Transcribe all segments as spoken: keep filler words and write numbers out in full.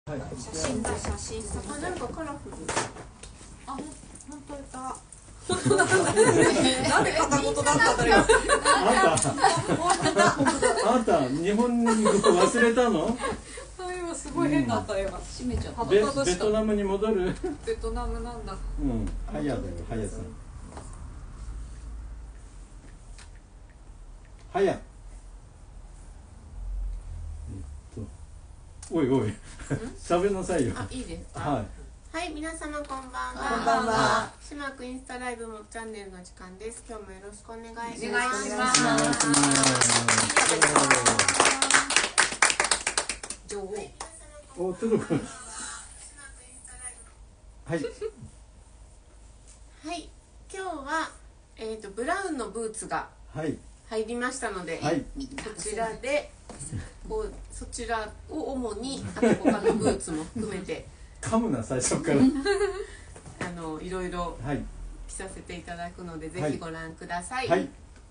はい、写真だ、写真。あ、なんかカラフル。あ、ほん、本当だ。本当だ。なんで片言だったんだよ。 あんた、あんた、日本語忘れたの？ 今すごい変だったよ。閉めちゃった。 ベ、ベトナムに戻る？ ベトナムなんだ。 うん、はやだよ、はやさん。はや。おいおい、喋んなさいよ。 あ、いいですか。 はい。 はい、皆様こんばんは。 こんばんは。 島区インスタライブもチャンネルの時間です。今日もよろしくお願いしおます。 願いします。女王。 お、届く。はい。 はい、今日はえっとブラウンのブーツがはい。 入りましたので、 はい。 こちらでこうそちらを主にあと他のブーツも含めて噛むな最初から。 あのいろいろはい。 着させていただくので、ぜひご覧ください。 はい。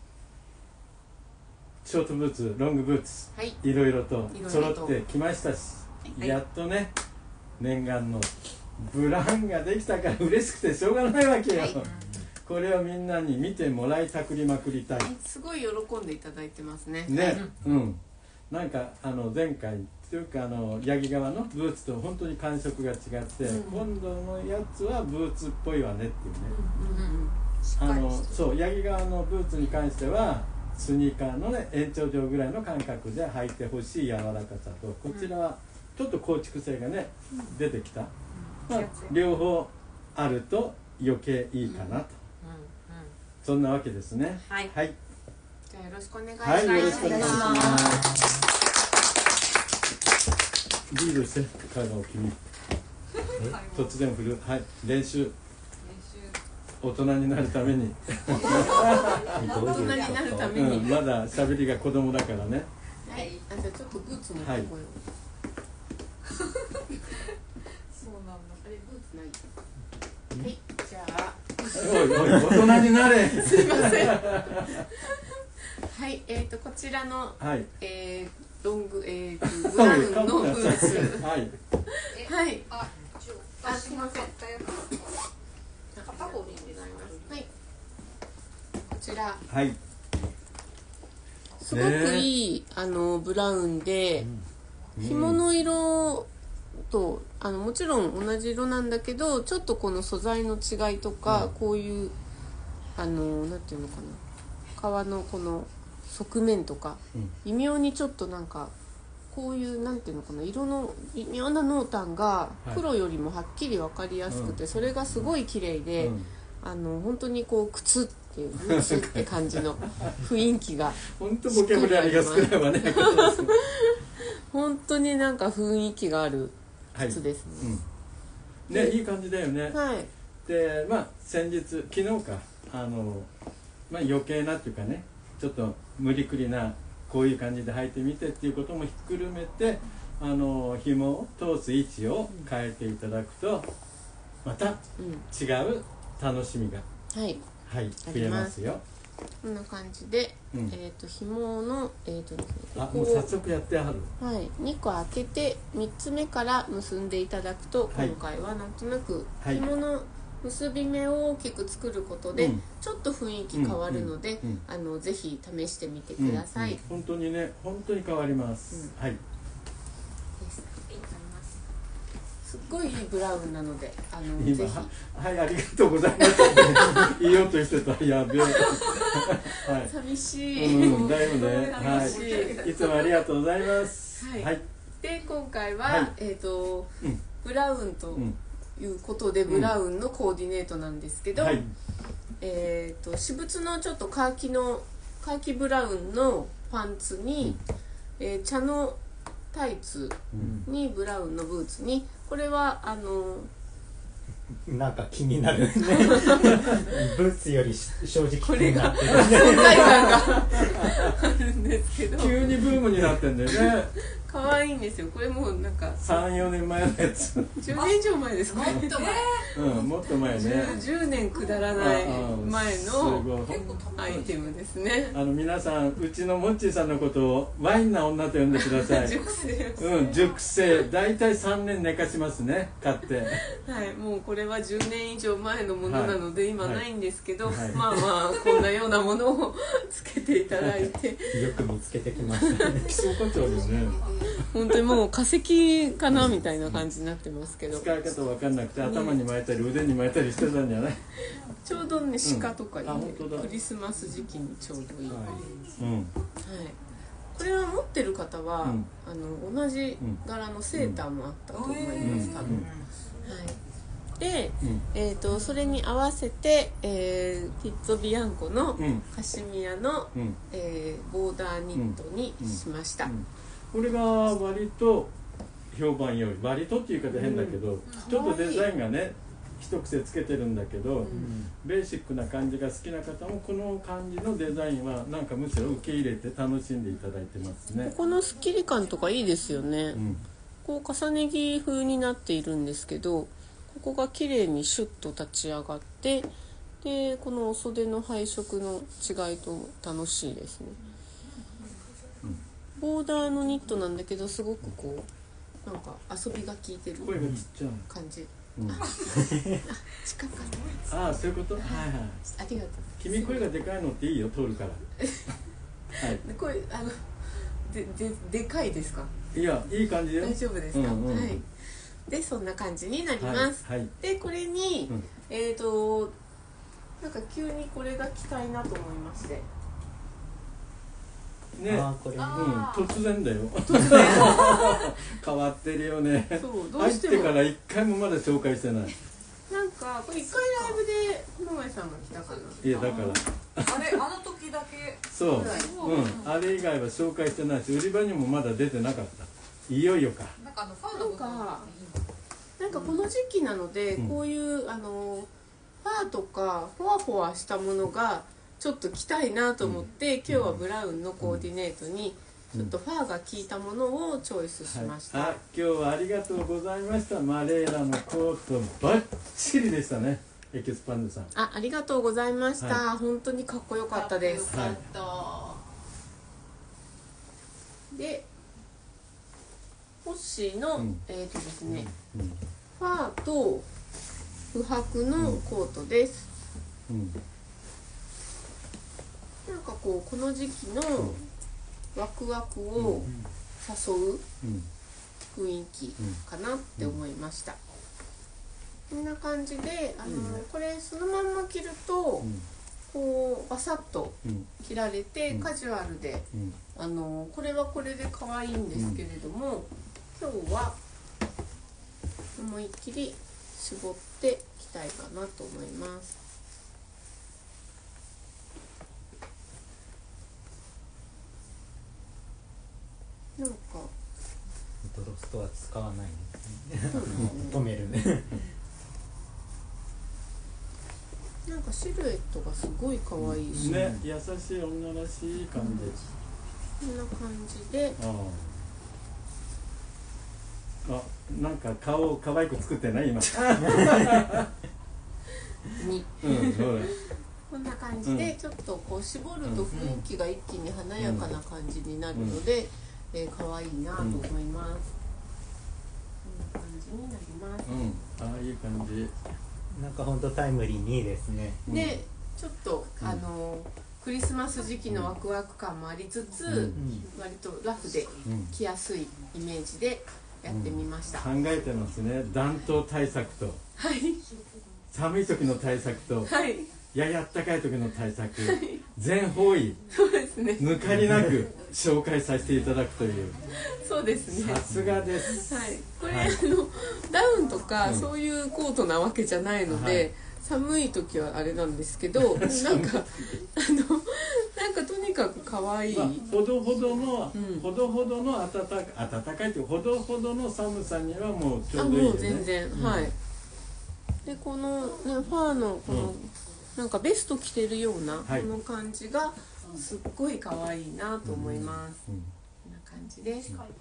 ショートブーツ、ロングブーツ、 はい、 いろいろと揃いろいろとってきましたし、 はい、 やっとね、念願のブラウンができたから嬉しくてしょうがないわけよ。 はい、 これをみんなに見てもらいたくりまくりたい。 すごい喜んでいただいてますね。 ね、うん。なんかあの前回というかあの八木川のブーツと本当に感触が違って、うん、今度のやつはブーツっぽいわねっていうね。あのそう八木川のブーツに関してはスニーカーのね延長上ぐらいの感覚で履いてほしい柔らかさと、こちらはちょっと構築性がね出てきた。まあ、両方あると余計いいかなと。そんなわけですね。 はい。 はい。 じゃあよろしくお願いします。 はい、よろしくお願いします。リードして、体を君。突然振る、はい、練習。大人になるために。 大人になるために。 うん、まだ喋りが子供だからね。 はい。あ、じゃあちょっとブーツ持ってこよう。はい、そうなんだ。あれブーツない。はい、じゃあ。 おいおい、大人になれ。 すいません。はい、えっとこちらの、 はい、 えー、ロング、えーと、ブラウンのブーツ。 はい。 はい。 あ、 あ、すいません。 片方でいいんです。 はい。こちら。 はい。 すごくいい、あのブラウンで、紐の色とあのもちろん同じ色なんだけど、ちょっとこの素材の違いとか、うん、こういうあのなんていうのかな、革のこの側面とか、うん、微妙にちょっとなんかこういうなんていうのかな、色の微妙な濃淡が黒よりもはっきり分かりやすくて、はい、それがすごい綺麗で、うん、あの本当にこう靴っていうブーツって感じの雰囲気が本当ボキャブラリーが少ないわね。 本当になんか雰囲気がある靴ですね。 はい、うん、ね、いい感じだよね。 はい。で、 まあ先日昨日かあのまあ余計なっていうかね、ちょっと無理くりなこういう感じで履いてみてっていうこともひっくるめて、あの紐を通す位置を変えていただくと、また違う楽しみが、 うん、はい、 はい、増えますよ。 こんな感じで、うん、えっと紐のえっとですね、 あ、もう早速やってある。 はい、にこ開けてみっつめから結んでいただくと、はい、今回はなんとなく紐の結び目を大きく作ることで、はい、ちょっと雰囲気変わるので、うんうんうん、あのぜひ試してみてください。うんうん、 本当にね、本当に変わります。うん、はい。です。 すっごいいいブラウンなので、あの今ぜひ。 はい、ありがとうございます。言おうとしてた、やべえ。はい。 寂しい。 うん、だよね。はい。いつもありがとうございます。 はい。 はい、 で、今回は、はい、えっと、うん、ブラウンということで、うん、ブラウンのコーディネートなんですけど、はい、えっと私物のちょっとカーキのカーキブラウンのパンツに、うん、えー、茶のタイツにブラウンのブーツに、これはあのなんか気になるね。ブーツより正直これが存在感があるんですけど、 急にブームになってんだよね。 可愛いんですよ。これもうなんかさん、よねんまえのやつ。 じゅうねん以上前ですかね。 もっと前。 うん、もっと前ね。 じゅうねんくだらない前すのごいアイテムですね。 あの皆さん、うちのモッチーさんのことをワインな女と呼んでください。 熟成。 うん、熟成。大体さんねん寝かしますね、買って。 はい、もうこれはじゅうねん以上前のものなので、 はい今ないんですけど、 はいまあまあこんなようなものをつけていただいて、 よく見つけてきましたね。 希少価値あるよね。 本当にもう化石かなみたいな感じになってますけど、 使い方わかんなくて頭に巻いたり腕に巻いたりしてたんじゃない？ ちょうどね鹿とかに、ねあ本当だクリスマス時期にちょうどいい、はい、 うん。 これは持ってる方は、 うんあの同じ柄のセーターもあったと思います、多分、はい、で、 うんえー、とそれに合わせて、えー、ピッツォビアンコのうんカシミヤの、 うんえーボーダーニットにしました、 うんこれが割と評判良い。割とっていう言い方変だけど、ちょっとデザインがね一癖つけてるんだけど、ベーシックな感じが好きな方もこの感じのデザインはなんかむしろ受け入れて楽しんでいただいてますね。 このスッキリ感とかいいですよね、 うんこう重ね着風になっているんですけど、ここが綺麗にシュッと立ち上がって、でこのお袖の配色の違いと楽しいですね。ボーダーのニットなんだけどすごくこうなんか遊びが効いてる声がちっちゃい。 感じ。 うん、 近かったああそういうこと。はいはい。 ありがとう。 君声がでかいのっていいよ、通るから。はい。 で声あのでででかいですか？ いやいい感じよ。 大丈夫ですか？ うんうんはい。でそんな感じになりはいます。 はい。 でこれに、 うんえっ、となんか急にこれが着たいなと思いまして。 ね。 あーこれうんあー突然だよ。変わってるよね。 そうどう入っしてもてから一回もまだ紹介してない。 なんかこれ一回ライブで野上さんが来たかな。 いやだからあれあの時だけ。 そう、 ぐらいうん、あれ以外は紹介してないし売り場にもまだ出てなかった。いよいよか。 なんかあのファーの部分なんかなんかこの時期なので、 うんこういうあのファーとかフワフワしたものがちょっと着たいなと思って、今日はブラウンのコーディネートにちょっとファーが効いたものをチョイスしました、 はい、あ今日はありがとうございました。マレーラのコートバッチリでしたね、エキスパンドさん。 あありがとうございました、 は本当にかっこよかったです。 よかった。 でホッシーの、 うんえっ、とですね、 うんファーと不白のコートです、 うんなんかこうこの時期のワクワクを誘ううん雰囲気かなって思いました、こんな感じであの、 いいねこれそのまんま着ると、 うんこうバサッとうん着られて、 うんカジュアルでうんあのこれはこれで可愛いんですけれども、今日は思いっきり絞って着たいかなと思います。なんかドロストは使わないですね。 そうですね止めるね。 なんかシルエットがすごい可愛いし、 ね、優しい女らしい感じ。 こんな感じでああ。あ、なんか顔を可愛く作ってない今。 にうん、そうだ。 こんな感じでちょっとこう絞ると雰囲気が一気に華やかな感じになるので、えー、可愛いなと思います、こんな感じになります、 うん、ああいう感じ。 なんか本当タイムリーにいいですね。 でちょっと、あのクリスマス時期のワクワク感もありつつ、 うん割とラフでうん、 着やすいイメージでやってみました、 考えてますね。暖冬対策とはい寒い時の対策とはいやや暖かい時の対策、全方位そうですね抜かりなく紹介させていただくという。 そうですねさすがです。 はい、これ、 はいあのダウンとか、 うんそういうコートなわけじゃないので、 はい寒い時はあれなんですけどなんかあのなんかとにかく可愛い、 まあ、ほどほどの、 うんほどほどの暖か暖かいというほどほどの寒さにはもうちょあうどいいよね。 もう全然、 うんはい。でこの、ね、ファーのこの、 うんなんかベスト着てるような、 はいこの感じがすっごい可愛いなと思います、 うんこんな感じです、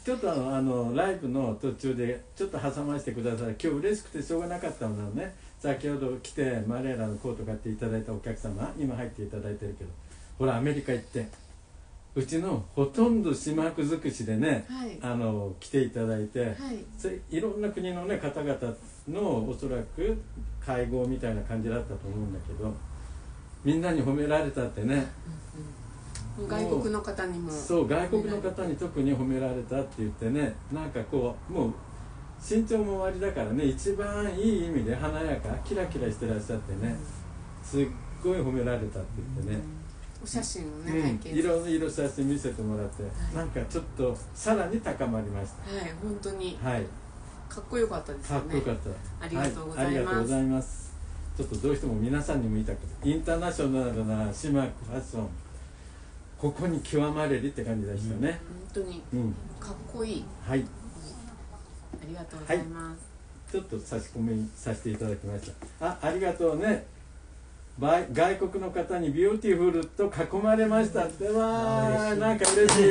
ちょっとあのあのライブの途中でちょっと挟ませてください。今日嬉しくてしょうがなかったのはね、先ほど来てマレーラのコート買っていただいたお客様、今入っていただいてるけど、ほらアメリカ行ってうちのほとんど島泊尽くしでね、 はい、 あの来ていただいて、 はい、 それいろんな国の、ね、方々のおそらく会合みたいな感じだったと思うんだけど、みんなに褒められたってね、 うんうん、外国の方にも、 そう外国の方に特に褒められたって言ってね、なんかこうもう身長も終わりだからね、一番いい意味で華やかキラキラしてらっしゃってね、すっごい褒められたって言ってね、 お写真をね、 うん、 拝見いろいろ写真見せてもらって、はい、なんかちょっとさらに高まりました。 はい、本当に、 はい、 かっこよかったですよね。 かっこよかった。 ありがとうございます。はい、 ありがとうございます。ちょっとどうしても皆さんにも言いたくて、インターナショナルな島泊ファッション、ここに極まれりって感じでしたね。 うん、本当に、うん、かっこいい。 はい。 ありがとうございます。 はい、ちょっと差し込みさせていただきました。あ、ありがとうね。外国の方にビューティフルと囲まれましたって、わー、なんか嬉しいね。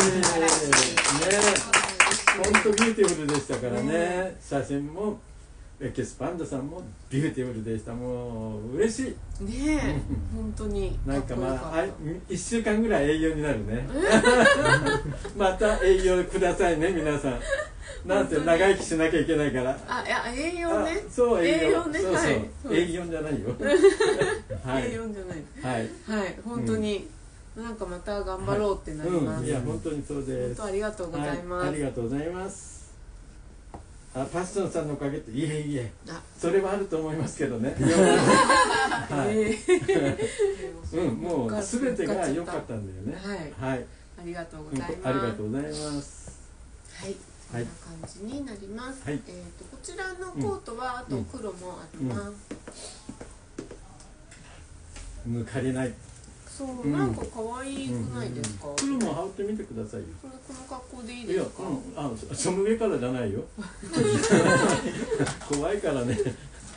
本当ビューティフルでしたからね。写真もエキスパンドさんもビューティフルでした。もう嬉しいねえ本当になんかまあいっしゅうかんぐらい営業になるねまた営業くださいね皆さん。なんて長生きしなきゃいけないから。 あ、いや営業ね。 そう営業ね。そうそう営業じゃないよ。 営業じゃない。 はいはい本当になんかまた頑張ろうってなります。 いや本当にそうです。 本当ありがとうございます。 ありがとうございます。あ、パッションさんのおかげっていえいえ。 あ、 それはあると思いますけどね。はい。うんもうすべてが良かったんだよね。はい。 ありがとうございます。 ありがとうございます。 はい。こんな感じになります。 はい、 えっとこちらのコートは、うん、あと黒もあります。 抜かりない。 そう、うん、なんか可愛くないですか。 黒も羽織ってみてくださいよ。 これこの格好でいいですか。 いや、うん、あ、その上からじゃないよ。怖いからね。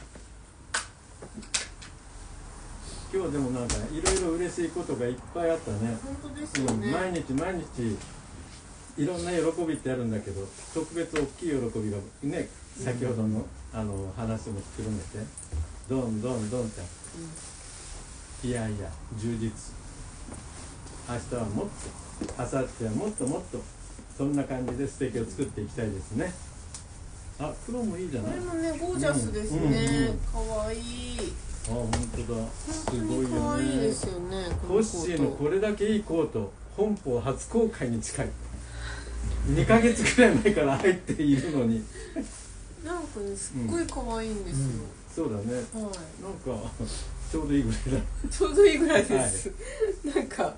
今日はでもなんかいろいろ嬉しいことがいっぱいあったね。 本当ですよね。 うん、毎日毎日。いろんな喜びってあるんだけど、特別大きい喜びがね、先ほどの、あの話も含めてどんどんどんって、うん、いやいや充実、明日はもっと、明後日はもっともっと、そんな感じで素敵を作っていきたいですね。あ、黒もいいじゃない。 これもねゴージャスですね。可愛、うんうん、いい。 あ、本当だ。すごいよね。 可愛いですよね。 コッシーのこれだけいいコート、本邦初公開に近い。にかげつくらい前から入っているのになんかねすっごい可愛いんですよ、 うんうん、そうだね、 はい、 なんかちょうどいいぐらいだちょうどいいぐらいです、はい、なんか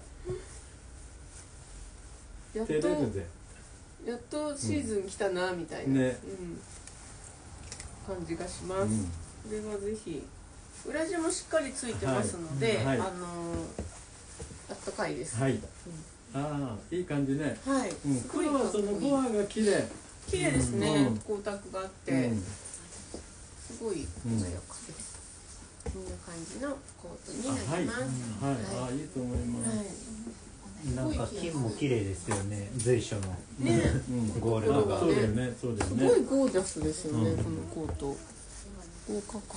やっとやっとシーズン来たなみたいな、うんねうん、感じがします、うん、これはぜひ裏地もしっかりついてますので、はいはい、あのー、あったかいです、 はい、うんああ、いい感じね。 はい。 うん、黒はそのボアが綺麗。 綺麗ですね。光沢があって、うん、すごい華やかです。こんな感じのコートになります。 はい。はい。ああ、いいと思います。はい、 なんか金も綺麗ですよね。随所のね、 ゴールドが。 そうだよね。そうだよね。 すごいゴージャスですよね。このコート。豪華感が。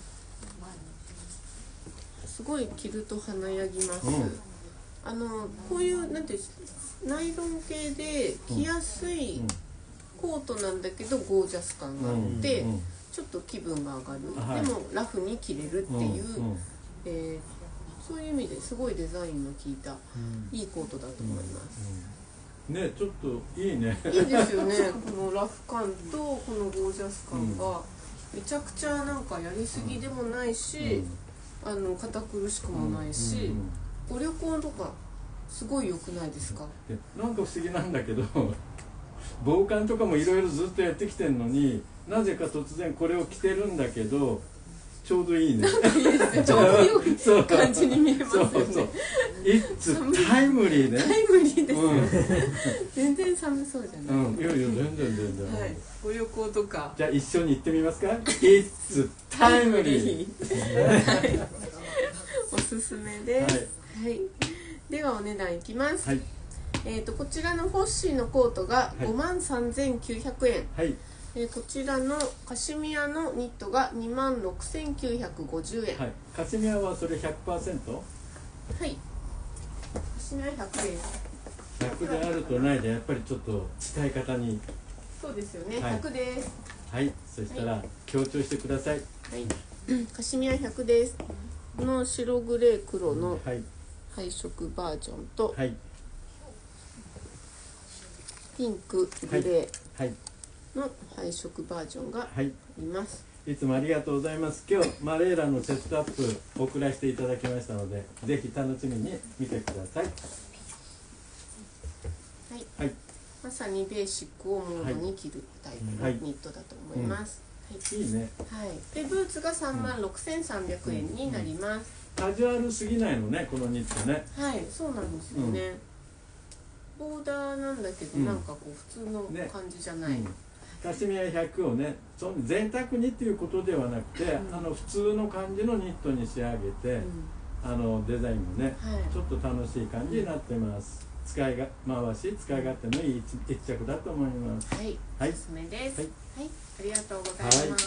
すごい着ると華やぎます。あのこういうなんていうナイロン系で着やすいコートなんだけどゴージャス感があって、うんうん、ちょっと気分が上がる、はい、でもラフに着れるっていう、うんうん、えー、そういう意味ですごいデザインの効いた、うん、いいコートだと思います、 うんうん、ねちょっといいねいいですよねこのラフ感とこのゴージャス感がめちゃくちゃなんかやりすぎでもないし、うん、あの堅苦しくもないし、うんうんうん、ご旅行とかすごい良くないですか。 なんか不思議なんだけど防寒とかもいろいろずっとやってきてるのになぜか突然これを着てるんだけどちょうどいいね。 なんかいいですね。ちょうどいい感じに見えますよね。そうそう。 It's タイムリーね。 タイムリーですよね。全然寒そうじゃない。 うん、いやいや全然全然。 はい。ご旅行とか。 じゃあ一緒に行ってみますか。It's タイムリー。 おすすめです。はい。ではお値段いきます。はい。 えー、とこちらのフォッシーのコートがごまんさんぜんきゅうひゃくえん、 はいえーこちらのカシミヤのニットがにまんろくせんきゅうひゃくごじゅうえん。 はい、カシミヤはそれ ひゃくパーセント？ はいカシミヤひゃくです。 ひゃくであるとないでやっぱりちょっと伝え方に。 そうですよね、 はいひゃくです。 はい、そしたら強調してください。 はいカシミヤひゃくです。この白グレー黒のはい配色バージョンと、 はいピンクグレーはいの配色バージョンがあはい、 ります。 いつもありがとうございます。今日マレーラのセットアップ送らせていただきましたので、ぜひ楽しみに見てください。 はい、 はい、 まさにベーシックをモードに着るタイプのニットだと思います。はい、 いいね。 はい、でブーツがさんまんろくせんさんびゃくえんになります。 カジュアルすぎないのね、このニットね。 はい、そうなんですよね。ボーダーなんだけど、 うんなんかこう普通の感じじゃない。 うん、カシミヤひゃくをね、その贅沢にっていうことではなくて、 うん、 あの普通の感じのニットに仕上げて、うん、あのデザインもね、はい、ちょっと楽しい感じになってます。使いが回し、使い勝手のいい一着だと思います。 はい、はい、おすすめです。はい、はい、ありがとうございます。はい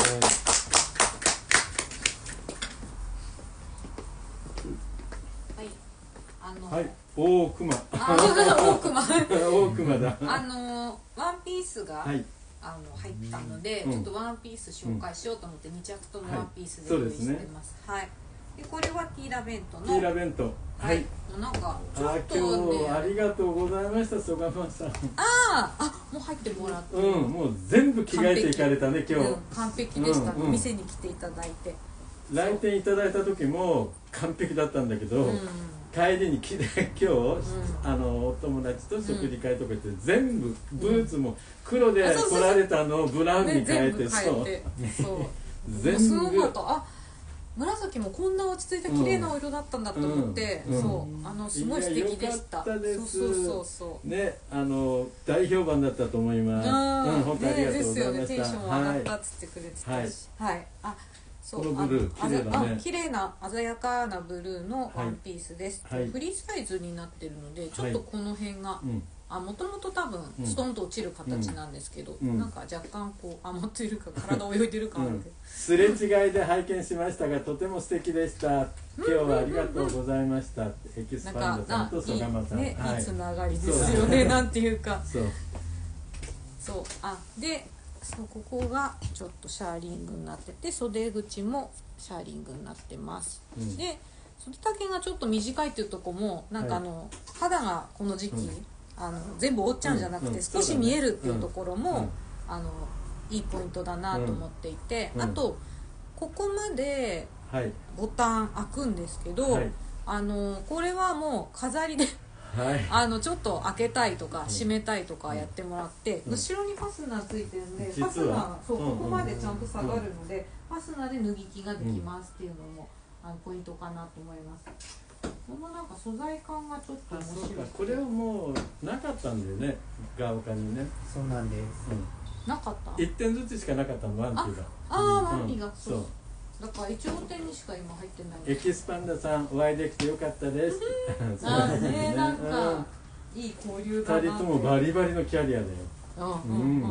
はい、あのはい、大熊。 大熊。 大熊だ。 あのワンピースが、 はい、 あの入ったので、うん、ちょっとワンピース紹介しようと思ってに着ともワンピースで用意してます。はい。でこれはティーラベントの。 ティーラベント。はい。 なんかちょっとね。ありがとうございました、曽我さん。ああ、あ、もう入ってもらって。 うん、もう全部着替えていかれたね、今日。 うん、完璧でした、うんうん。店に来ていただいて。 来店いただいた時も完璧だったんだけど。うん、帰りに来て今日、うん、あのお友達と食事会とか行って、うん、全部ブーツも黒で来られたのをブラウンに変えて、そう全部すごかった。あ、紫もこんな落ち着いた綺麗なお色だったんだと思って、うんうん、そうあのすごい素敵でした。 そうそうそうそうね、あの大評判だったと思います。うん、本当ありがとうございました。 テンション上がったっつってくれてたし、はい、はい、あ。 このブルー綺麗だね。 綺麗な鮮やかなブルーのワンピースです。はい、フリーサイズになってるので、ちょっとこの辺が、はい、あ、もともと多分ストンと落ちる形なんですけど、うん、なんか若干こう余っているか体泳いでるかなんで、うん、 すれ違いで拝見しましたがとても素敵でした。今日はありがとうございました。エキスパンダさんと曽我さん、 ね、いいつながりですよね。なんていうか、 そうそう、あで。そう、ここがちょっとシャーリングになってて、袖口もシャーリングになってます、うん、で袖丈がちょっと短いっていうとこもなんかあの、はい、肌がこの時期、うん、あの全部覆っちゃうんじゃなくて、うんうん、少し見えるっていうところも、うんうん、あのいいポイントだなと思っていて、うん、あとここまでボタン開くんですけど、はい、あのこれはもう飾りではい、あのちょっと開けたいとか閉めたいとかやってもらって、うん、後ろにファスナーついてるんで、ファスナーそう、ここまでちゃんと下がるので、うん、ファスナーで脱ぎ着ができますっていうのも、うん、あのポイントかなと思います。このなんか素材感がちょっと面白い。 これはもうなかったんだよね、ガオカにね。 そうなんです、 うん、なかった。 いってんずつしかなかったの、ワンピが。 ああ、ワンピがそう。だからいち号店にしか今入ってない。 エキスパンダさんお会いできてよかったです。 あね、なんかいい交流だなって。 ふたりともバリバリのキャリアだよ。 うんうんうん、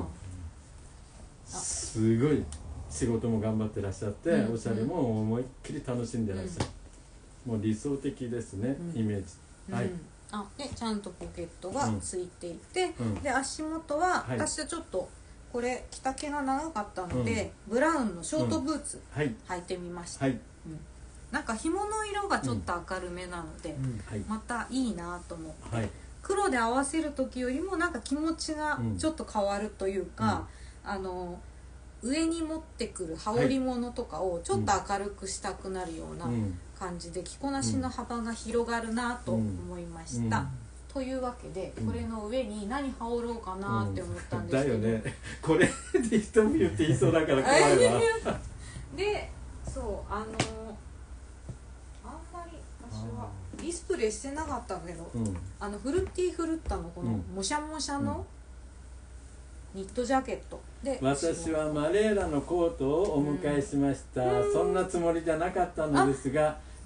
すごい仕事も頑張ってらっしゃって、うん、おしゃれも思いっきり楽しんでらっしゃる。うん、もう理想的ですね、うん、イメージ。 うん、はい。あでちゃんとポケットがついていて、うん、で足元は、はい、私はちょっとこれ着丈が長かったので、うん、ブラウンのショートブーツ、うん、履いてみました、はい、うん、なんか紐の色がちょっと明るめなので、うんはい、またいいなと思って、はい、黒で合わせる時よりもなんか気持ちがちょっと変わるというか、うん、あの上に持ってくる羽織物とかをちょっと明るくしたくなるような感じで着こなしの幅が広がるなと思いました、うんうんというわけで、これの上に何羽織ろうかなって思ったんですけど、うん、だよね、 これで一目言って言いそうだから怖いわで、そう、あのあんまり私はディスプレイしてなかったけど、うん、あのフルッティフルッタのこのもしゃもしゃのニットジャケットで、 私はマレーラのコートをお迎えしました、うん、そんなつもりじゃなかったのですが、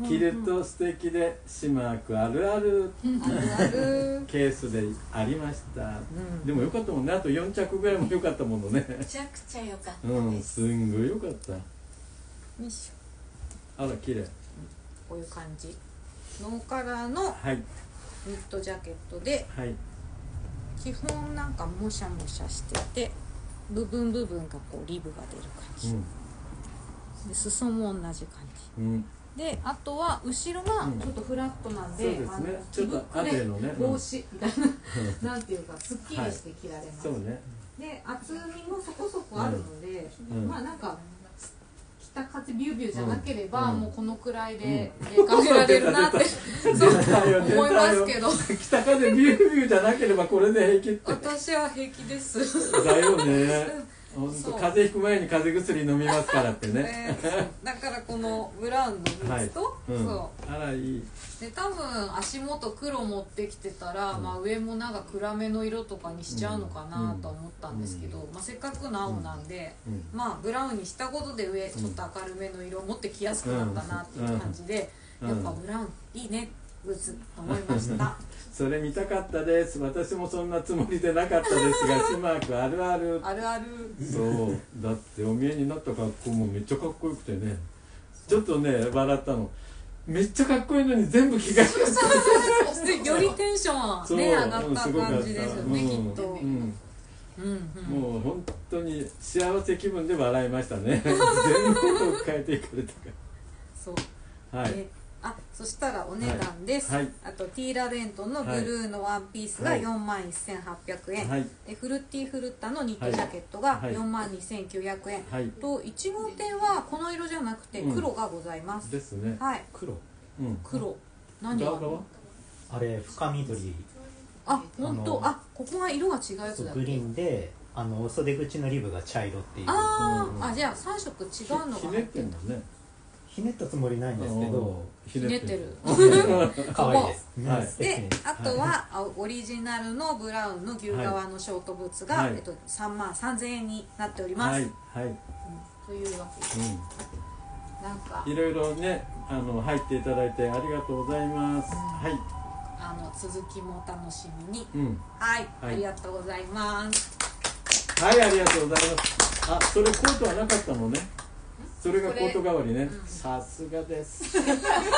着ると素敵でシマークあるあるあるあるケースでありました、 んでもよかったもんね。あとよん着ぐらいもよかったものね。 めちゃくちゃ良かったうんです、 すんごいよかった。 よいしょ、 あら綺麗。 こういう感じノーカラーのはいニットジャケットで、 はい基本なんかもしゃもしゃしてて部分部分がこうリブが出る感じ、で裾も同じ感じうんうんで、あとは後ろがちょっとフラットなんで、 そうですねあのちょっと着膨れ後のね防止みたいななんていうかすっきりして着られます、 そうね。 で厚みもそこそこあるので、 うんまあなんか北風ビュービューじゃなければ、 うんもうこのくらいで出かけられるなって、そう出たよ思いますけど北風ビュービューじゃなければこれで平気って私は平気ですだよね。本そう当風邪ひく前に風邪薬飲みますからってね。 ねだからこのブラウンのブーツと、 はいうん、 そあらいい。 で多分足元黒持ってきてたら、まあ、上もなんか暗めの色とかにしちゃうのかなとは思ったんですけど、まあ、せっかくの青なんで、 うんまあブラウンにしたことで上ちょっと明るめの色を持ってきやすくなったなっていう感じで、 うんやっぱブラウンいいねブーツと思いましたそれ見たかったです。私もそんなつもりでなかったですが、シマークあるある。 あるあるそうだってお見えになった格好もめっちゃかっこよくてね、ちょっとね笑ったの。めっちゃかっこいいのに全部着替えてでよりテンションね上がった感じですよね、きっと、 うん、 うんうん、 もう本当に幸せ気分で笑いましたね全部を変えていかれたかそうら。はい、 えあそしたらお値段です、 はいはい、 あとティーラレントのブルーのワンピースがよんまんせんはっぴゃくえん、 はい、 でフルティフルッタのニットジャケットがよんまんにせんきゅうひゃくえん、 はい、 といち号店はこの色じゃなくて黒がございます、 うん、ですね。 はい黒うん、 黒何が側はあれ深緑あ本当あのあここが色が違うやつだっけグリーンであの袖口のリブが茶色っていうあー、 うんあじゃあさん色違うのがひねってんだね。 ひねったつもりないんですけどひねってる可愛いです、 はい素敵でにあとは、あオリジナルのブラウンの牛革のショートブーツが、 はいえっと、さんまんさんぜんえんになっております、 はいはい、 うんというわけでなんかうん、いろいろねあの入っていただいてありがとうございます。 うんはい、 あの続きもお楽しみに、 うん、 はい、 はいありがとうございますはいありがとうございます。あそれコートはなかったのね。それがコート代わりね。 うんさすがですね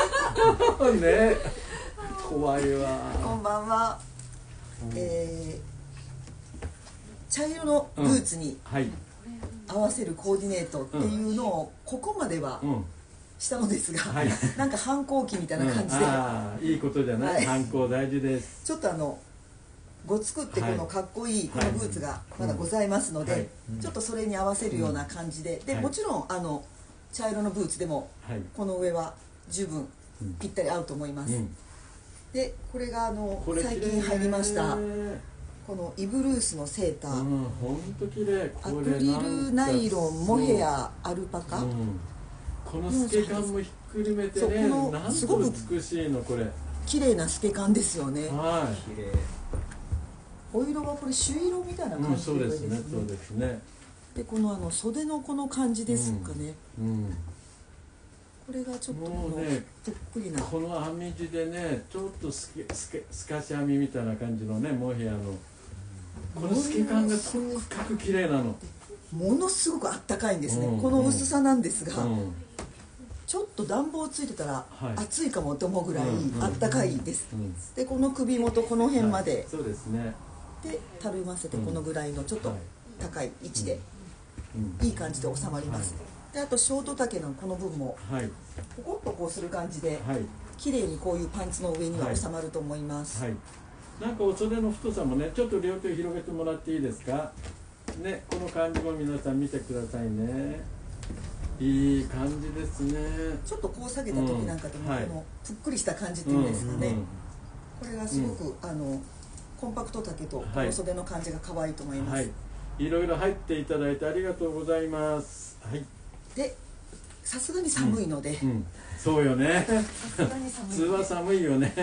怖いわ。 こんばんは、えー、茶色のブーツにはい、 合わせるコーディネートっていうのをここまではうん、 したのですが、 はい、 なんか反抗期みたいな感じで、 うん、ああいいことじゃない、 はい反抗大事です。 ちょっとあのごつくってこのかっこいいこのブーツがまだございますので、 はいちょっとそれに合わせるような感じで、ではいもちろんあの茶色のブーツでもはい、 この上は十分ぴったり合うと思います、 うん、 でこれがあのこれ最近入りました綺麗。 このイブルースのセーター、 うん、本当綺麗。 アこれクリルナイロンモヘアアルパカ、 うん、この透け感もひっくるめてね、 そうこのなんすごくと美しいのこれ。 綺麗な透け感ですよね。 は綺麗お色はこれ朱色みたいない、うん、 感じでそうですね、そうね。 ですね。 でこのあの袖のこの感じですかね。 うん、 これがちょっとこのもうねぷっくりな。 この編み地でね、ちょっとすけすけ透かし編みみたいな感じのね、モヘアのこの透け感がとにかく綺麗なの。 ものすごくあったかいんですね、 うんこの薄さなんですが、 うん、 ちょっと暖房ついてたらはい暑いかもと思うぐらいうんあったかいです、 うん、 でこの首元この辺まはいで、 そうですね。 でたるませてこのぐらいのちょっとはい高い位置でうん、 いい感じで収まります、であとショート丈のこの部分もはいポコッとこうする感じではい綺麗にこういうパンツの上には収まると思います、 はい。なんかお袖の太さもね、ちょっと両手を広げてもらっていいですか。ね、この感じも皆さん見てくださいね。いい感じですね。 ちょっとこう下げた時なんかでもうんはいこのぷっくりした感じっていうんですかね、 うんうんこれがすごく、あのコンパクト丈とこはいの袖の感じが可愛いと思います、 はい。いろいろ入っていただいてありがとうございます。はい。 でさすがに寒いので、 うん。そうよね。 さすがに寒い普通は寒いよね。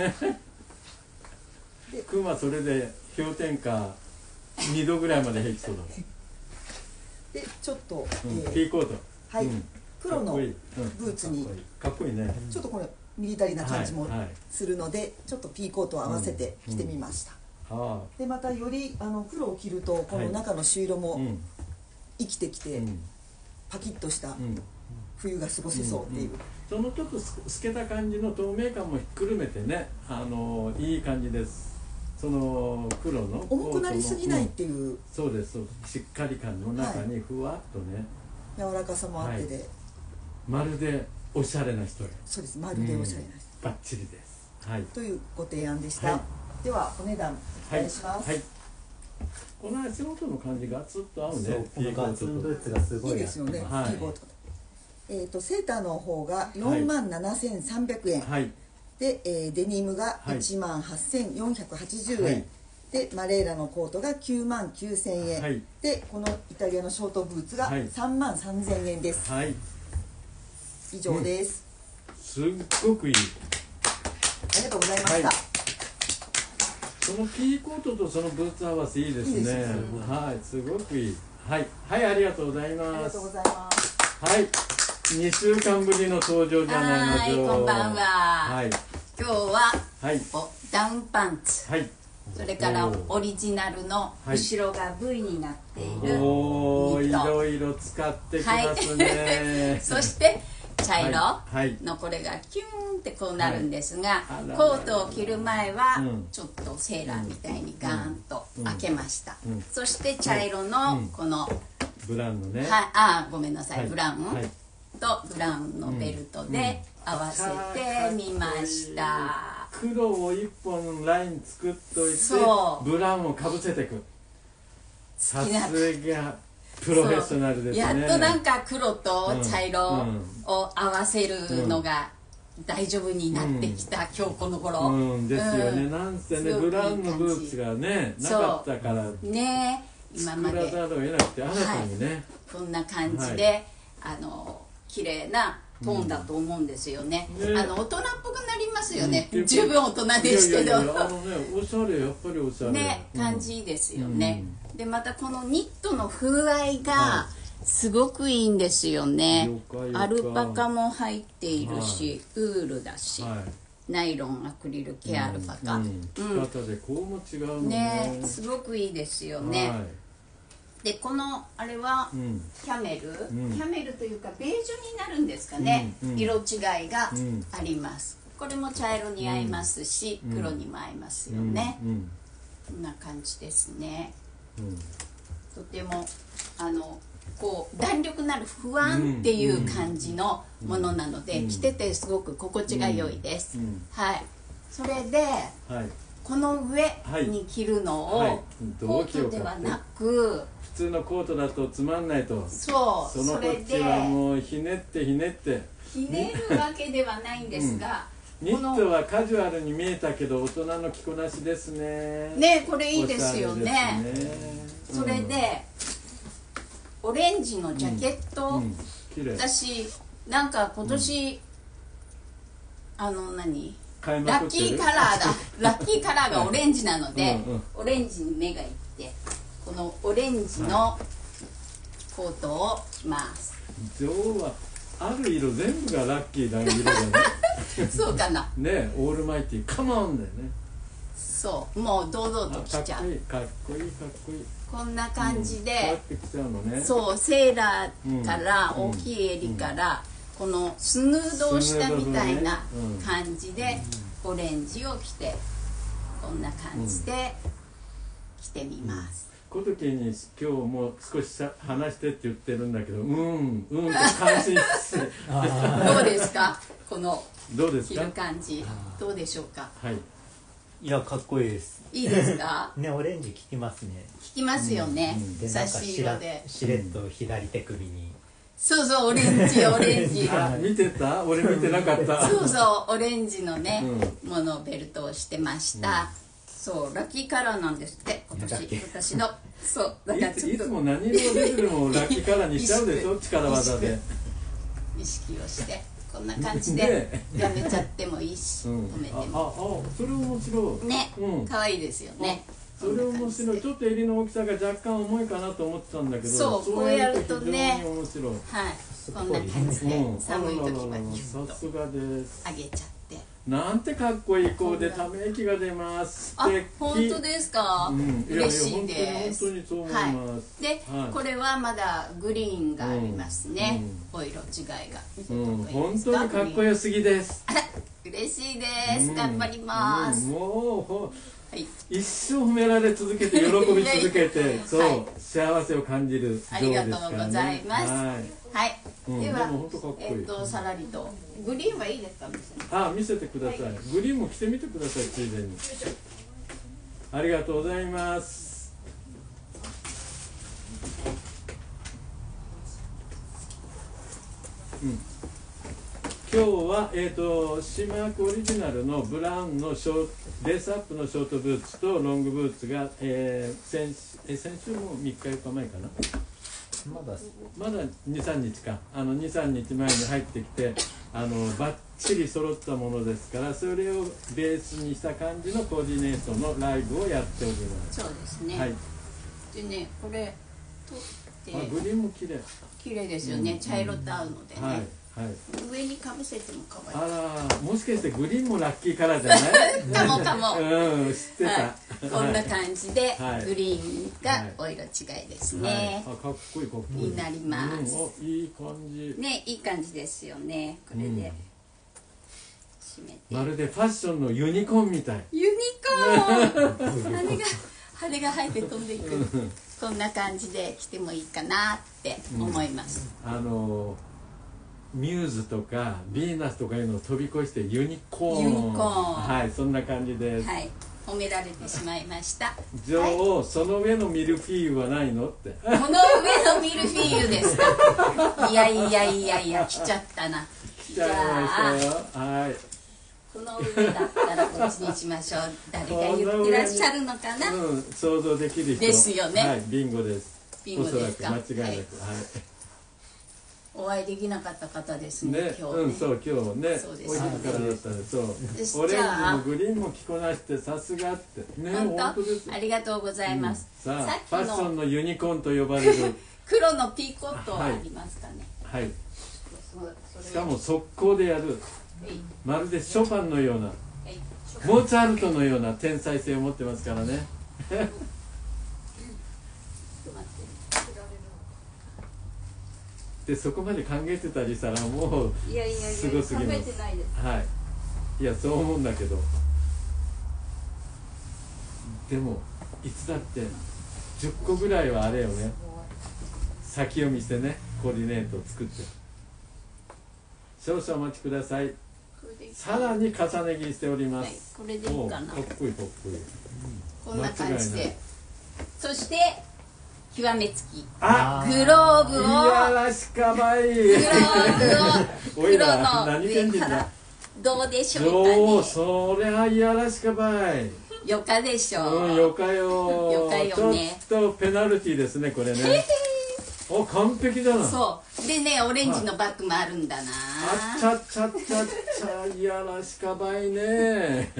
で熊それで氷点下にどぐらいまで平気そうだ。 でちょっと、 うん、 えーピーコート。 はい、 うん黒のかっこいいうんブーツにかっこいいね。 ちょっとこれミリタリーな感じもはいはいするので、ちょっとピーコートを合わせて着てみました。 あでまたよりあの黒を着るとこの中の朱色あ、うもん生きてきて、 うんパキッとしたうん冬が過ごせそうっていう、 そのちょっと透けた感じの透明感もひっくるめてね、あのいい感じです。その黒の重くなりすぎないっうんていうそうですそうです。しっかり感の中にふわっとね、 柔らかさもあってで、 はいまるでおしゃれな人へそうですまるでおしゃれな人、 バッチリです。はいというご提案でした、 はいではお値段お願いします、 はいはい、この足元の感じガツッと合うね。 そうこのガツンブーツがすごいいいですよね、 はいピーコートえー、とセーターの方がよんまんななせんさんびゃくえん、 はいで、えーデニムがはいいちまんはっせんよんひゃくはちじゅうえん、 はいでマレーラのコートがきゅうまんきゅうせんえん、 はいでこのイタリアのショートブーツがはいさんまんさんぜんえんです、 はい、 以上です、 すっごくいい。 ありがとうございました、 はいそのピーコートとそのブーツ合わせいいですね。 いいですねはい、すごくいい。はいはいありがとうございあります。 がとうございますはいにしゅうかんぶりの登場じゃないのはいこんばんははい今日ははいおダウンパンツ、 はいそれからおーオリジナルのはい後ろが V になっているおーいニット、 ろいろ使ってきますね。 そして茶色はいはいのこれがキューンってこうなるんですが、 はいあららコートを着る前はうんちょっとセーラーみたいにガーンと開けました、 うんうんそして茶色のうんこの、 ブラウンのね。 はい、あごめんなさい、 はいブラウン、 はいとブラウンのベルトで合わせてみました、 黒を一本ライン作っといてそうブラウンをかぶせていく。さす好きながプロフェッショナルですね。 やっとなんか黒と茶色うんを合わせるのが大丈夫になってきた、今日この頃、 うんですよね、 うんなんせねすごくいいブラウンのブーツがねなそうかったからねえ今まで作らざるを得なくて新たにね、 こんな感じで、あの綺麗なトーンだと思うんですよね、 うんねあの大人っぽくなりますよね、 うん十分大人ですけどいやいやいやあのねおしゃれやっぱりおしゃれねうん感じですよね、でまたこのニットの風合いがすごくいいんですよね、 よかよかアルパカも入っているし、ウールだし、 はいナイロンアクリル系アルパカ、 ううんん着方でこうも違うのねねすごくいいですよね、 はいでこのあれはうんキャメル、 んキャメルというかベージュになるんですかね、 うんうん色違いがうんあります、これも茶色に合いますし、 うん黒にも合いますよね、 うんこんな感じですね。 うんとてもあのこう弾力なる不安っていう感じのものなので、 うん着ててすごく心地が良いです、 うんうんはい。それではいこの上に着るのを、 はいどコう着ようかートではなく、 普通のコートだとつまんないとそうそのこそれでっちはもうひねってひねってひねるわけではないんですが、 ニットはカジュアルに見えたけど大人の着こなしですね。 ねこれいいですよね。 おしゃれですねそれで、オレンジのジャケット、 うん、綺麗。 私なんか今年、あの何買いまくってるラッキーカラーだラッキーカラーがオレンジなので、 うんうんオレンジに目がいってこのオレンジのコートを着ます、 女王はある色全部がラッキーな色だね。 そうかなね、オールマイティーカモンだよね。 そうもう堂々とあ着ちゃうかっこいいかっこいいかっこいい。 こんな感じこうで、 やって着ちゃうのね。 そうセーラーから、 うん大きい襟から、このスヌードをしたみたいなスヌード風ねうん感じで、オレンジを着てこんな感じで着てみます、 小時に今日もう少しさ話してって言ってるんだけど、うんうんって感心してどうですかこの着どうですか。 る感じどうでしょうか。 はい。 いやかっこいいですいいですかねオレンジ効きますね聞きますよね、 でなん差しかしら色で、 しれっと左手首にそうそうオレンジオレンジあ、見てた？俺見てなかった。 そうそうオレンジのね、 うものベルトをしてました、そうラッキーカラーなんですって今ラッキ年ー私のそうだからいついちょっとつも何色出てるもラッキーカラーにしちゃうでしょ、力技で。 意識をしてこんな感じでねやめちゃってもいいし、 うん止めてあ、あ、 もあ、それ面白い。 ね、 うん。 可愛いですよね。 それ面白い。ちょっと襟の大きさが若干重いかなと思ってたんだけど、 そうこうやるとね非常に面白い。 はいこんな感じでうん、 寒い時はギュあららららッとさすがです。 上げちゃってなんてかっこいい子でため息が出ます。 あ素敵。 本当ですか、 うん、いやいや嬉しいです本当に本当にそう思います。 で、 はいこれはまだグリーンがありますね、 うお色違いが見てうん、 た方がいい本ですか、 当にかっこよすぎです。 あら嬉しいです、 うん頑張ります、 うんもうほはい一生褒められ続けて喜び続けてそう、 はい幸せを感じるあ女りがとう王ですからね。 ございますはい。 はい、 うんではでも本当かっこいいえっ、とさらりとグリーンはいいですか、 あ、見せてください。グリーンも着てみてください、ついでに。ありがとうございます。うん。今日は、えー、とシマークオリジナルのブラウンのショーレースアップのショートブーツとロングブーツが、えー、先, え先週もみっかよっかまえかな、 まだまだにさんにちか、あのにさんにちまえに入ってきて、あのバッチリ揃ったものですから、それをベースにした感じのコーディネートのライブをやっております。 そうですね、 はい、 でねこれ取ってあ、グリーンも綺麗。 綺麗ですよね、 うん茶色と合うのでね、 はいはい。 上にかぶせても可愛いあら、もしかしてグリーンもラッキーカラーじゃない？ かもかもうん、知ってた。 はい、こんな感じで、 はいグリーンがお色違いですね、 はい、あ、かっこいいかっこいい。 になりますうん、お、いい感じ。 ねいい感じですよねこれで、 うん締めてまるでファッションのユニコーンみたい。 ユニコーン羽が羽が生えて飛んでいくこんな感じで着てもいいかなって思います、 あのミューズとかヴィーナスとかいうのを飛び越してユニコーン。 ユニコーンはい、そんな感じです。 はい褒められてしまいました女はい王、その上のミルフィーユはないのって。 この上のミルフィーユですかいやいやいやいや来ちゃったな来ちゃいましたよ。はい。 この上だったらこっちにしましょう誰が言ってらっしゃるのかな、 うん、想像できる人。 ですよねはい、ビンゴです。 ビンゴですかおそらく間違いなく。はい。 お会いできなかった方ですねね、 今日ね、 うん、そう、今日ね、 そうですお昼からだったんで、そうよし。 オレンジじゃあもグリーンも着こなして、さすがって。ね、 本当本当ですよ。 ありがとうございます、 うんさあ、 さファっきのッションのユニコーンと呼ばれる。 黒のピーコットはありますかね、 はい。 そうそれしかも速攻でやる。 はいまるでショパンのような。 はいモーツァルトのような天才性を持ってますからね。 ちょっと待ってで、そこまで考えてたりしたら、もう。 いやいやいやすごすぎます考えてないですはい。いや、そう思うんだけど。でも、いつだって。じゅっこぐらいはあれよね。先読みしてね、コーディネートを作って。少々お待ちください。 これでいいさらに重ね着しておりまはいす。 これでいいおうかなかっこいいかっこいい。 こんな感じ間違いないでそして極めつきあ、 グローブをいやらしかばい。 グローブをおいら黒の何天神だ上から。どうでしょうかおお、 ねそりゃいやらしかばい。 よかでしょう、 うん、よかよ。 よかよねちょっとペナルティーですね、これね。お、完璧だな。 そうでねオレンジのバッグもあるんだな、 あっちゃっちゃっちゃっちゃ、いやらしかばいね。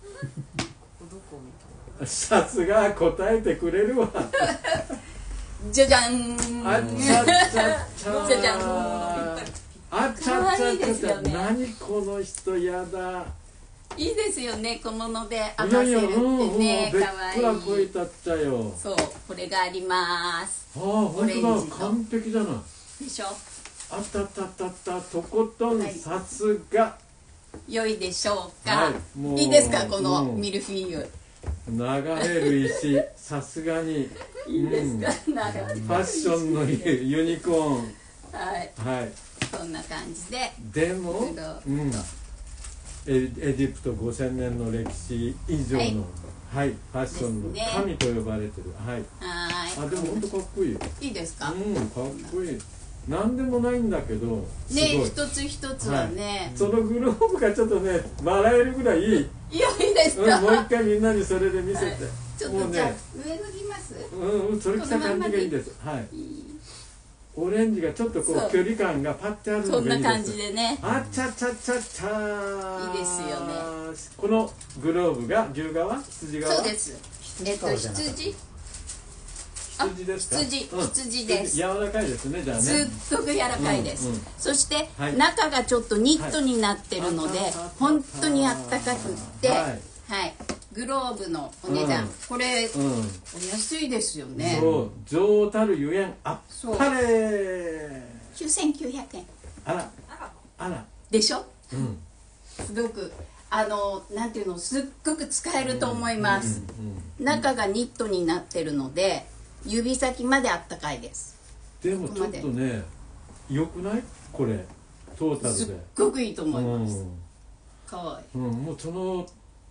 さすが答えてくれるわ。 じゃじゃんあっちゃっちゃっちゃ。 じゃじゃんあっちゃっちゃっ可愛いでちゃっちゃ。 すよね何この人やだ。 いいですよね小物でい合わせるってやいや、うんうん、 ねべっかわいくら声い立っちゃよ。 そうこれがありますああ、本オレン当だ、 ジと完璧だな。 でしょあったあったあったあった、とことん、 はいさすが。 良いでしょうか、 はいもういいですかこのうんミルフィーユ、 流れる石、さすがに。 いいですか、 うんなるほどファッションのユニコーン。 はいはい。 こんな感じででも、 グローブうん、エエジプトごせんねんの歴史以上の、はい、ファッションのですね神と呼ばれてる。はい。 はーいあ、でも本当かっこいい。 いいですか、 うん、かっこいい。なんでもないんだけど、すごねい。 一つ一つはね、 そのグローブがちょっとね、笑えるぐらいいい。 いやいいですか、 うん、もう一回みんなにそれで見せて。 はいちょっもうとじゃあね、 上脱ぎますうんうん、それ着た感じがいいです。はい。オレンジがちょっとこうそう距離感がパッてあるこんのがいです。 ない感じでねあっちゃっちゃっちゃっちゃー。 いいですよね。 このグローブが牛革、羊革。 そうですえっと羊羊ですか？ 羊うん羊です柔らかいですね、じゃあね。 すっごく柔らかいです、 うんうんそして、 はい中がちょっとニットになってるので、 はい本当にあったかくって、 はいはい、グローブのお値段、 うんこれ、 うん。 お安いですよね。 そう、上たるゆえんあっそうぱれ。 きゅうせんきゅうひゃくえんあら、あら、 でしょ。 うん。 すごくあのなんていうの、すっごく使えると思います、 うん。 中がニットになってるので指先まであったかいです。 でもちょっとね、良くない？これトータすっルで。 ごくいいと思います。 うんかわいい。 うん、もうその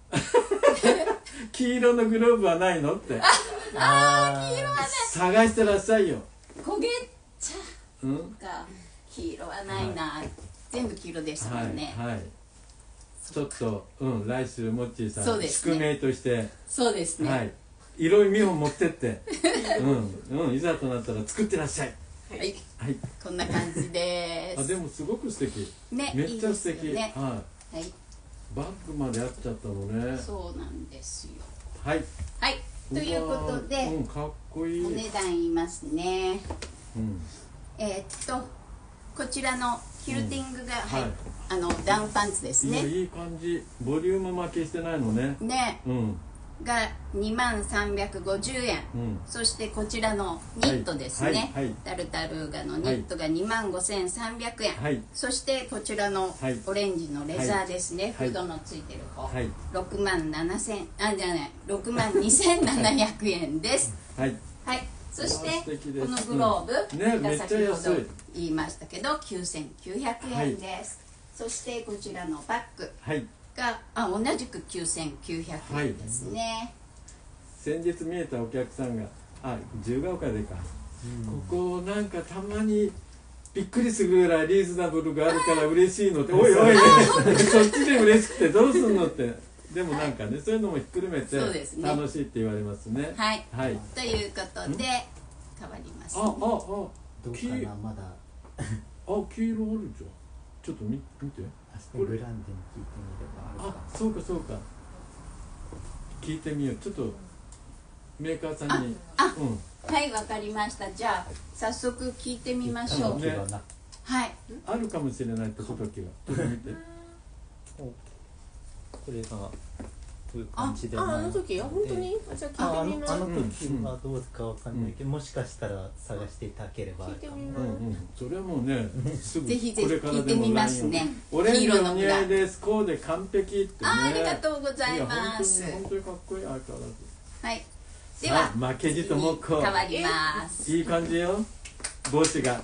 黄色のグローブはないのってあー探してらっしゃいよ。 焦げ茶うん。 が黄色はないな、全部黄色でしたはいもんね、 はい。ちょっとうん来週モッチーさん、 そうですね宿命として、 そうですね、 はい色味を持ってってうんうんいざとなったら作ってらっしゃい。 はい、 はい。 こんな感じであすでもすごく素敵。 ねめっちゃ素敵。 いいですよねははい、 い。バッグまであっちゃったのね。 そうなんですよ。 はい。 はい、ということで、 うんかっこいい。 お値段言いますね。 うん。 えーっとこちらのキルティングが、はいはいあのダウンパンツですねいやいい感じ。ボリューム負けしてないのね。 ねうんがにまんさんびゃくごじゅうえん、 うん。 そしてこちらのニットですね、 はいはいはいタルタルーガのニットがにまんごせんさんびゃくえん、 はいそしてこちらのはいオレンジのレザーですね、 はいフードのついてる方、 はいろくまんななせんあじゃないろくまんにせんななひゃくえんですはい。 はい、そしていや素敵ですこのグローブがうんねめっちゃ先ほ安いど言いましたけどきゅうせんきゅうひゃくえんです、そしてこちらのバッグはい。 があ同じくきゅうせんきゅうひゃくえんですね、 先日見えたお客さんがあ自由が丘でか、ここなんかたまにびっくりするぐらいリーズナブルがあるから嬉しいのっておいおいそっちで嬉しくてどうすんのってでもなんかねそういうのもひっくるめてそうですね楽しいって言われますね。 はい、 はい。 ということで変わります、 あああどうかきなまだあ黄色あるじゃん。ちょっと見見て。 あそこブランデンに聞いてみればあるあかそうかそうか。聞いてみよう。ちょっとメーカーさんに。 あうん。 はいわかりました。じゃあ早速聞いてみましょう、 ねなはいあるかもしれないってこときが。ちょっと見て。 これがこういう感じでああの時あ本当にあじゃあああ聞いてみますのあの時はどうかわかんないけど、もしかしたら探していただければあるかも聞いてみまうんうん。それはもうねすぐぜひぜひこれからでも聞いてみますねラインをオレンジ黄色のお似合いです。こうで完璧ってね。 あありがとうございますいや本当に本当にかっこいい相変わらず。 はいでさはあ負けじともっこ変わりますいい感じよ。帽子が。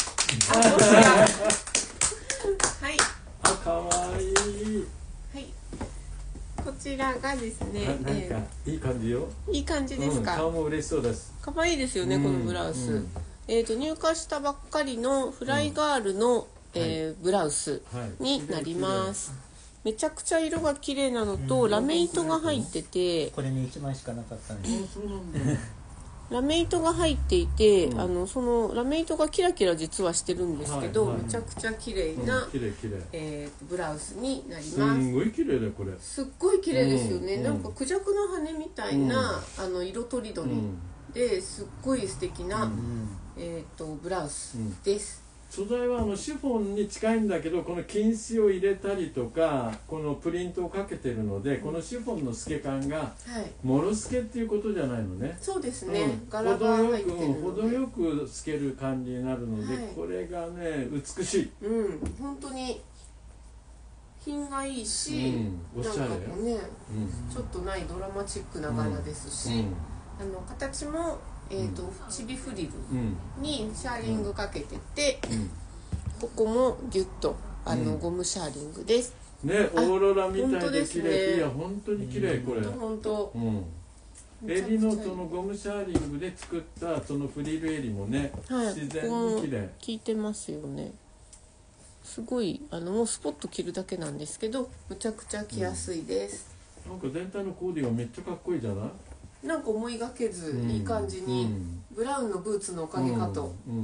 はいあ可愛いはいこちらがですね、 ななんかいい感じよ。 えーいい感じですうん、 か、 顔も嬉しそうだし。 可愛いですよね、 うんこのブラウス、 うんえー、と入荷したばっかりのフライガールの、えーブラウスはい。 になります、めちゃくちゃ色が綺麗なのと、ラメ糸が入っててこれにいちまいしかなかったんであそうなんだ。 ラメ糸が入っていて、 うんあのそのラメ糸がキラキラ実はしてるんですけど、 はいはいめちゃくちゃ綺麗うんな、 綺麗綺麗。 えー、ブラウスになりすますんごい綺麗だよこれ。 すっごい綺麗ですよね、 うんなんかクジャクの羽みたいな、あの色とりどりうん。 ですっごい素敵な、 うんうんえー、とブラウスです、 素材はあのシフォンに近いんだけどこの金糸を入れたりとかこのプリントをかけてるのでこのシフォンの透け感がはいモロ透けっていうことじゃないのね。 そうですね、 うん、 柄が入ってるので程よく程よく透ける感じになるので、 はいこれがね美しい。 うん本当に品がいいし、 うん、おしゃれなんかこうねうんちょっとないドラマチックな柄ですし、あの形も、えーとチビフリルうんにシャーリングかけてて、 うんここもギュッとあの、 うんゴムシャーリングです。 ねオーロラみたい本当でです綺ね麗、いや本当に綺麗これ。 本当うん襟のそのゴムシャーリングで作ったそのフリル襟もね、 はい自然に綺麗。 効いてますよね。すごいあのもうスポッと着るだけなんですけどむちゃくちゃ着やすいです、 なんか全体のコーディがめっちゃかっこいいじゃない。 なんか思いがけずいい感じに、 うんブラウンのブーツのおかげかと、 うんうん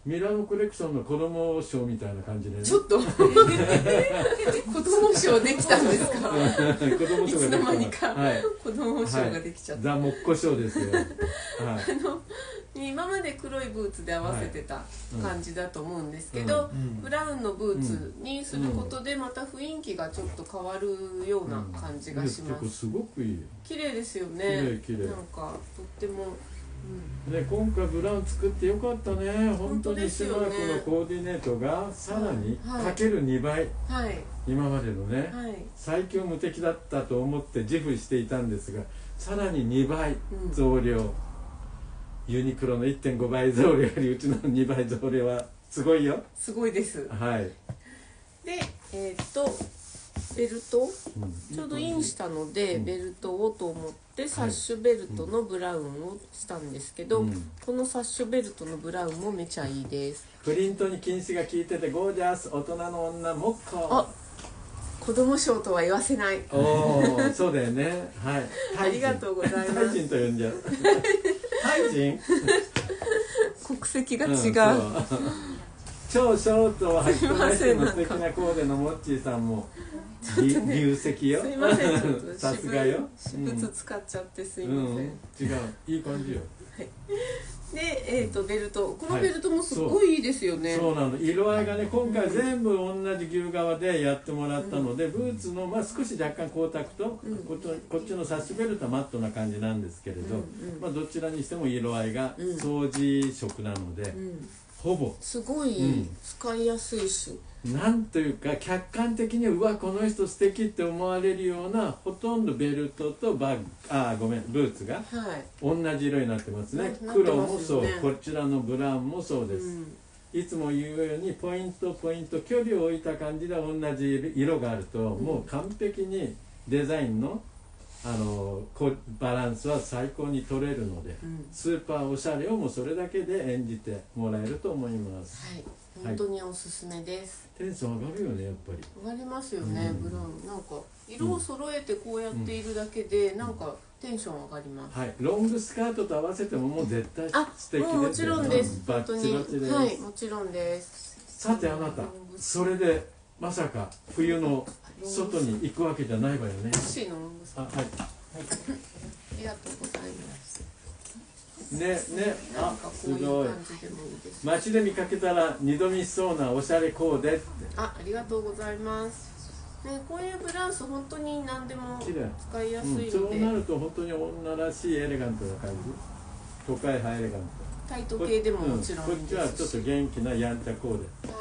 ミラノコレクションの子供賞みたいな感じでね。 ちょっと子供賞できたんですか？ 子供賞ができた。 いつの間にか、 はい、 子供賞ができちゃった。 ザ・モッコ賞ですよ。はい、 あの今まで黒いブーツで合わせてた感じだと思うんですけど、 うんブラウンのブーツにすることでまた雰囲気がちょっと変わるような感じがします。 うん、すごくいい。 綺麗ですよね。 綺麗綺麗。 なんかとっても。 うん、で今回ブラウン作ってよかったね。本当にしばらくのコーディネートがさらにかけるにばい、はい、今までのね、はい、最強無敵だったと思って自負していたんですが、さらににばい増量、うん、ユニクロの いってんご 倍増量よりうちのにばい増量はすごいよ。 すごいです。 はい。 で、えー、っとベルト、うん、ちょうどインしたので、うん、ベルトをと思ってサッシュベルトのブラウンをしたんですけど、うん、このサッシュベルトのブラウンもめちゃいいです。 プリントに禁止が効いててゴージャス、大人の女モッコ。 あ、子供賞とは言わせない。 おお、そうだよね。はい。 ありがとうございます。 タイ人と呼んじゃう。タイ人？ 国籍が違う。うん、 超ショートは履きこなしての素敵なコーデのモッチーさんも流石よ。 すいません。 さすがよ。 私物使っちゃってすいません。うん、違う、 いい感じよ。 はい。で、えー、とベルト、このベルトもすごいいいですよね。 はい、そう、そうなの。色合いがね、今回全部同じ牛革でやってもらったので、うん、ブーツの、まあ、少し若干光沢と、うん、こっちのこっちのサッシュベルトはマットな感じなんですけれど、うんうん、まあ、どちらにしても色合いが掃除色なので、うん、ほぼすごい、うん、使いやすいし、 なんというか客観的にうわこの人素敵って思われるような、ほとんどベルトとバッグ、あごめんブーツが同じ色になってますね。黒もそう、こちらのブラウンもそうです、うん、いつも言うようにポイントポイント距離を置いた感じで同じ色があると、うん、もう完璧にデザインのあのバランスは最高に取れるので、うん、スーパーおしゃれをもそれだけで演じてもらえると思います。 はい、本当におすすめです。 テンション上がるよね、やっぱり。 上がりますよね、うん、ブラウン。なんか色を揃えてこうやっているだけで、うん、なんかテンション上がります。 はい、ロングスカートと合わせてももう絶対素敵です。 もちろんです。 バッチバチです。 はい、もちろんです。 さてあなた、それでまさか冬の外に行くわけじゃないわよね。 シーのロングスカート。 あ、はい。 ありがとうございます。 ねね、あ、すごい。街で見かけたら二度見しそうなおしゃれコーデって。 あ、ありがとうございます。ね、こういうブラウス本当に何でも使いやすいので、うん、 そうなると本当に女らしいエレガントな感じ。都会派エレガント。 タイト系でももちろんいいですし、うん、 こっちはちょっと元気なやんちゃコーデ。はい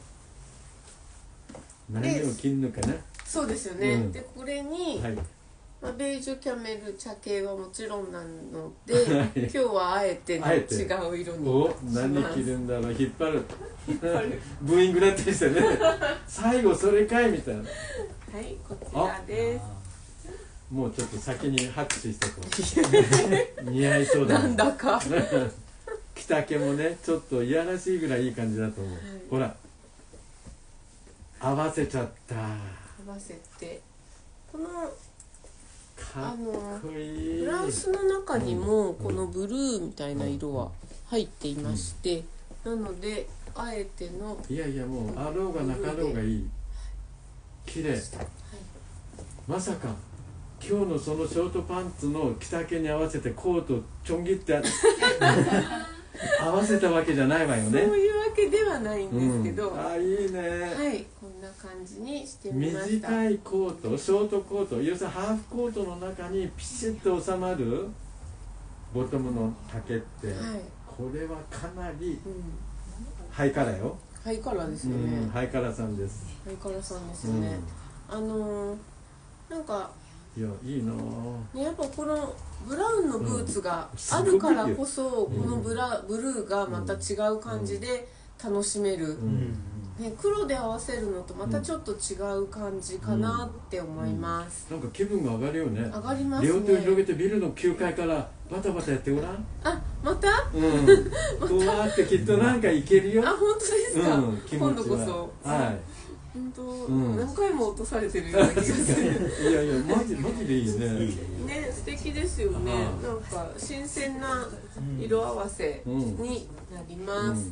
。何でも着んのかな。 そうですよね。うん、でこれに。はい、まあ、ベージュキャメル茶系はもちろんなので今日はあえての違う色にお何着るんだろう、引っ張るブーイングだったりしてね最後それかいみたいな。はい、こちらです。 もうちょっと先に拍手してこう似合いそうだ、ね、 なんだか着丈もねちょっといやらしいぐらいいい感じだと思う、はい、ほら合わせちゃった。 合わせてこのかっこいい。 ブラウスの中にもこのブルーみたいな色は入っていまして、なのであえてのいやいやもうあろうがなかろうがいい。綺麗、はい、まさか今日のそのショートパンツの着丈に合わせてコートちょん切って合わせたわけじゃないわよね。 そういうわけではないんですけど、 うん、あ、いいね。 はい、こんな感じにしてみました。 短いコート、ショートコート、要するにハーフコートの中にピシッと収まるボトムの丈って、はい、これはかなりハイカラーよ。 ハイカラーですよね、 うん、ハイカラーさんです。 ハイカラーさんですよね、うん、あのー、なんかいやいいな、 ね、やっぱこのブラウンのブーツがあるからこそ、このブラ、ブルーがまた違う感じで楽しめる、うんね、黒で合わせるのとまたちょっと違う感じかなって思います、 うんうん、なんか気分が上がるよね。 上がりますね。 両手を広げてビルのきゅうかいからバタバタやってごらん。 あ、また、 うん、またこうやってきっとなんかいけるよ。 あ、本当ですか、うん、 今度こそ。 はい、 本当、うん、何回も落とされてるような気がするいやいやマジマジでいいね。 ね、素敵ですよね。なんか新鮮な色合わせになります、うんうん、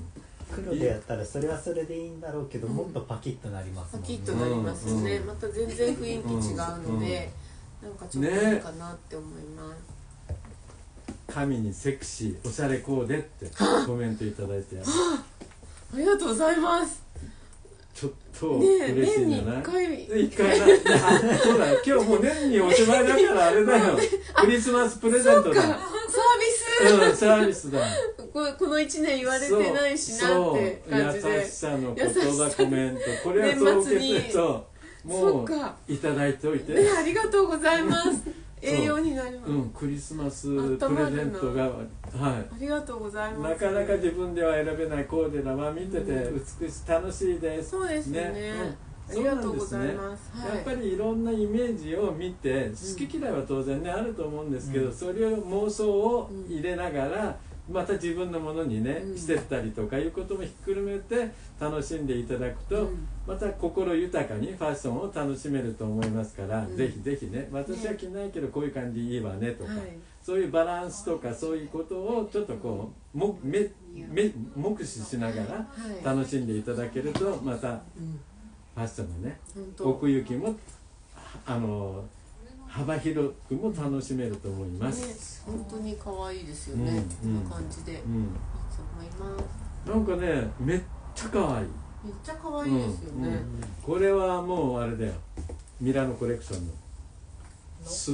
黒でやったらそれはそれでいいんだろうけど、もっとパキッとなりますもんね。 パキッとなりますよね、また全然雰囲気違うので、なんかちょっといいかなって思います。 神にセクシーおしゃれコーデってコメントいただいてありがとうございます。 ちょっと嬉しいんじゃない？ ねえ、 一回なあ、そうだ、今日もう年におしまいだからあれだよクリスマスプレゼントだ。 サービス、 うん、サービスだ。 これこのいちねん言われてないしなって感じで、 優しさの言葉コメント、これはそう受けてそうもういただいておいて、 ね、ありがとうございます栄養になります。 うん、クリスマスプレゼントが、はい、 ありがとうございます。 なかなか自分では選べないコーデだわ、見てて美しい、楽しいです。 そうですね、 ね、うん、 ありがとうございます。 やっぱりいろんなイメージを見て、好き嫌いは当然ね、あると思うんですけど、それを妄想を入れながらまた自分のものにね、してったりとかいうこともひっくるめて楽しんでいただくと、また心豊かにファッションを楽しめると思いますから、ぜひぜひね、私は着ないけどこういう感じいいわねとか、そういうバランスとかそういうことをちょっとこうもめめ目視しながら楽しんでいただけると、またファッションのね、奥行きもあの幅広くも楽しめると思います。 ね、本当に可愛いですよね。こんな感じで、いいと思います。 なんかね、めっちゃ可愛い。 めっちゃ可愛いですよね。 これはもうあれだよ。ミラノコレクションのす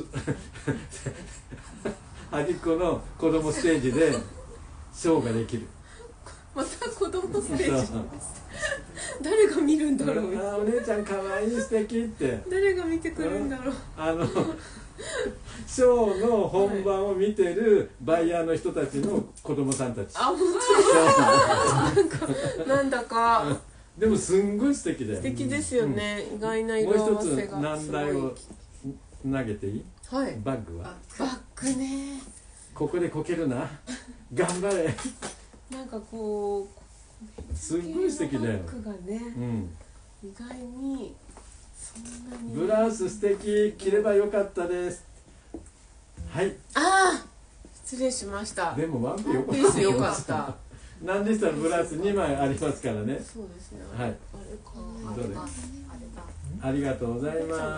端っこの子供ステージでショーができる。 また子供ステージ。誰が見るんだろう。 あ、お姉ちゃん可愛い、素敵って。 誰が見てくるんだろう。 あのショーの本番を見てるバイヤーの人たちの子供さんたち。 あ、本当なんかなんだか。 でもすんごい素敵だよ。 素敵ですよね。意外な色合わせが。 もう一つ難題を投げていい？ はい。 バッグは。 バッグね。 ここでこけるな。頑張れ。 なんかこう。 すごい素敵だよ。 バッグがね、うん、意外にそんなに。 ブラウス素敵、着ればよかったです。はい。 ああ、失礼しました。 でもワンピよかった。 ピースよかった。 なんでしたらブラウスにまいありますからね。 そうですね。 はい。 あれか。 どれ？ありがとうございます。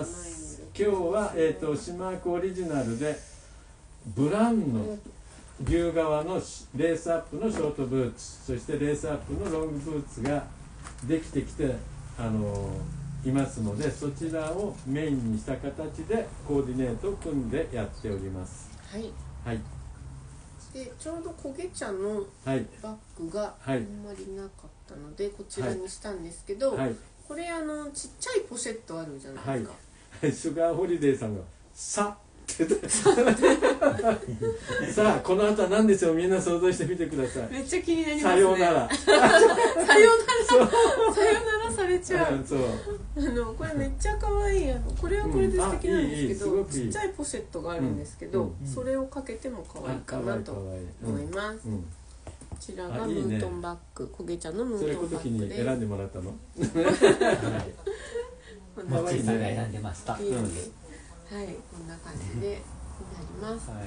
今日はえっとシマークオリジナルでブラウンの牛革のレースアップのショートブーツ、そしてレースアップのロングブーツができてきて、あのー、いますので、そちらをメインにした形でコーディネートを組んでやっております。 はい、 はい、 でちょうど焦げ茶のバッグがあんまりなかったので、こちらにしたんですけど、はい、これあのちっちゃいポシェットあるじゃないですか。 はい、シュガーホリデーさんがささあこの後は何でしょう、みんな想像してみてください。 めっちゃ気になりますね。 さようならさようならさようならされちゃう。 そうあのこれめっちゃ可愛い、あのこれはこれで素敵なんですけど、うん、いいいいちっちゃいポシェットがあるんですけど、うん、それをかけても可愛いかなと思います。こちらがムートンバッグ、焦げ茶のムートンバッグです。 それこの時に選んでもらったの？ マッチーさんが選んでました。 はい、こんな感じでなります。はい、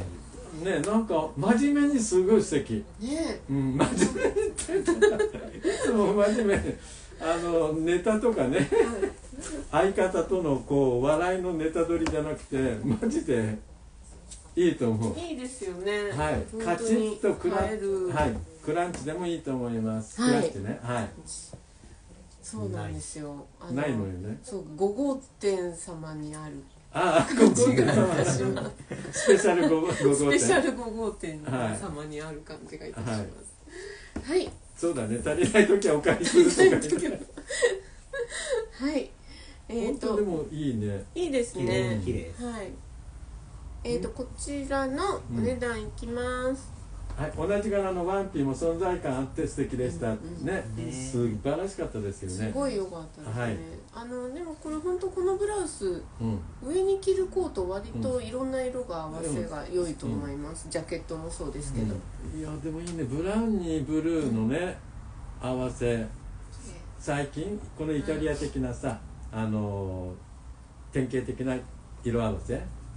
ね、なんか真面目にすごい素敵。 ね、 うん、真面目にっていつも真面目。あのネタとかね、はい、相方とのこう笑いのネタ取りじゃなくて、マジでいいと思う。 いいですよね。 はい、カチッとクラン、はい、クランチでもいいと思います。はい、クランチね、はい。そうなんですよ。 ないのよね。 そう、ご号店様にある。 ああ、ご号店様。スペシャルご号店。 スペシャルご号店様にある感じがいたします。はい。 そうだね、足りない時はお借りするとか。 はい。 えっとでもいいね。 いいですね。 綺麗。 はい。えっとこちらのお値段いきます。 はい、同じ柄のワンピーも存在感あって素敵でした、うんうん、ね、素晴らしかったですよね。 すごい良かったですね、 はい、 あのでもこれ本当このブラウス、うん、上に着るコート割といろんな色が合わせが良いと思います、うん、ジャケットもそうですけど、 うん、いやでもいいね、ブラウンにブルーのね、うん、合わせ、最近このイタリア的なさ、あの典型的な色合わせ、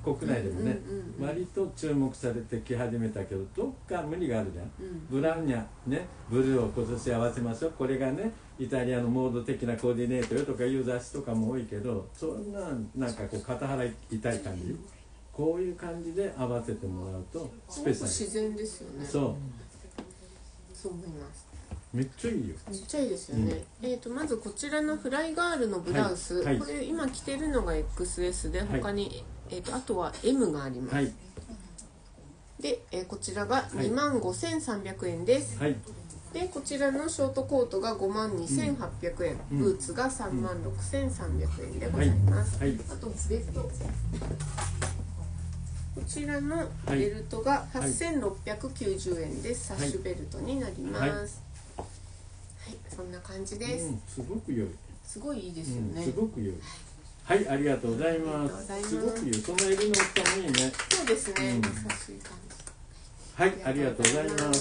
国内でもね、 うんうんうん、 割と注目されてき始めたけど、どっか無理があるじゃん、 うん、 ブラウニャね、ブルーを今年合わせましょう、これがねイタリアのモード的なコーディネートよとかいう雑誌とかも多いけど、そんななんかこう肩腹痛い感じ、こういう感じで合わせてもらうとスペシャル、 自然ですよね。 そうそう思います。 めっちゃいいよ。 めっちゃいいですよね、うん、えー、とまずこちらのフライガールのブラウス、はいはい、これ今着てるのが エックスエス で、他に、はい、えー、とあとは エム があります、はい、で、えー、こちらがにまんごせんさんびゃくえんです、はい、でこちらのショートコートがごまんにせんはっぴゃくえん、うん、ブーツがさんまんろくせんさんびゃくえんでございます、はいはい、あとベルト、こちらのベルトがはっせんろっぴゃくきゅうじゅうえんです、はい、サッシュベルトになります、はいはい、そんな感じです、 うん、すごく良い、 すごいいいですよね、 うん、すごく良い、はい、ありがとうございます。すごくいい、その襟の大きさもいいね。 そうですね、 うん、 優しい感じ。 はい、ありがとうございます。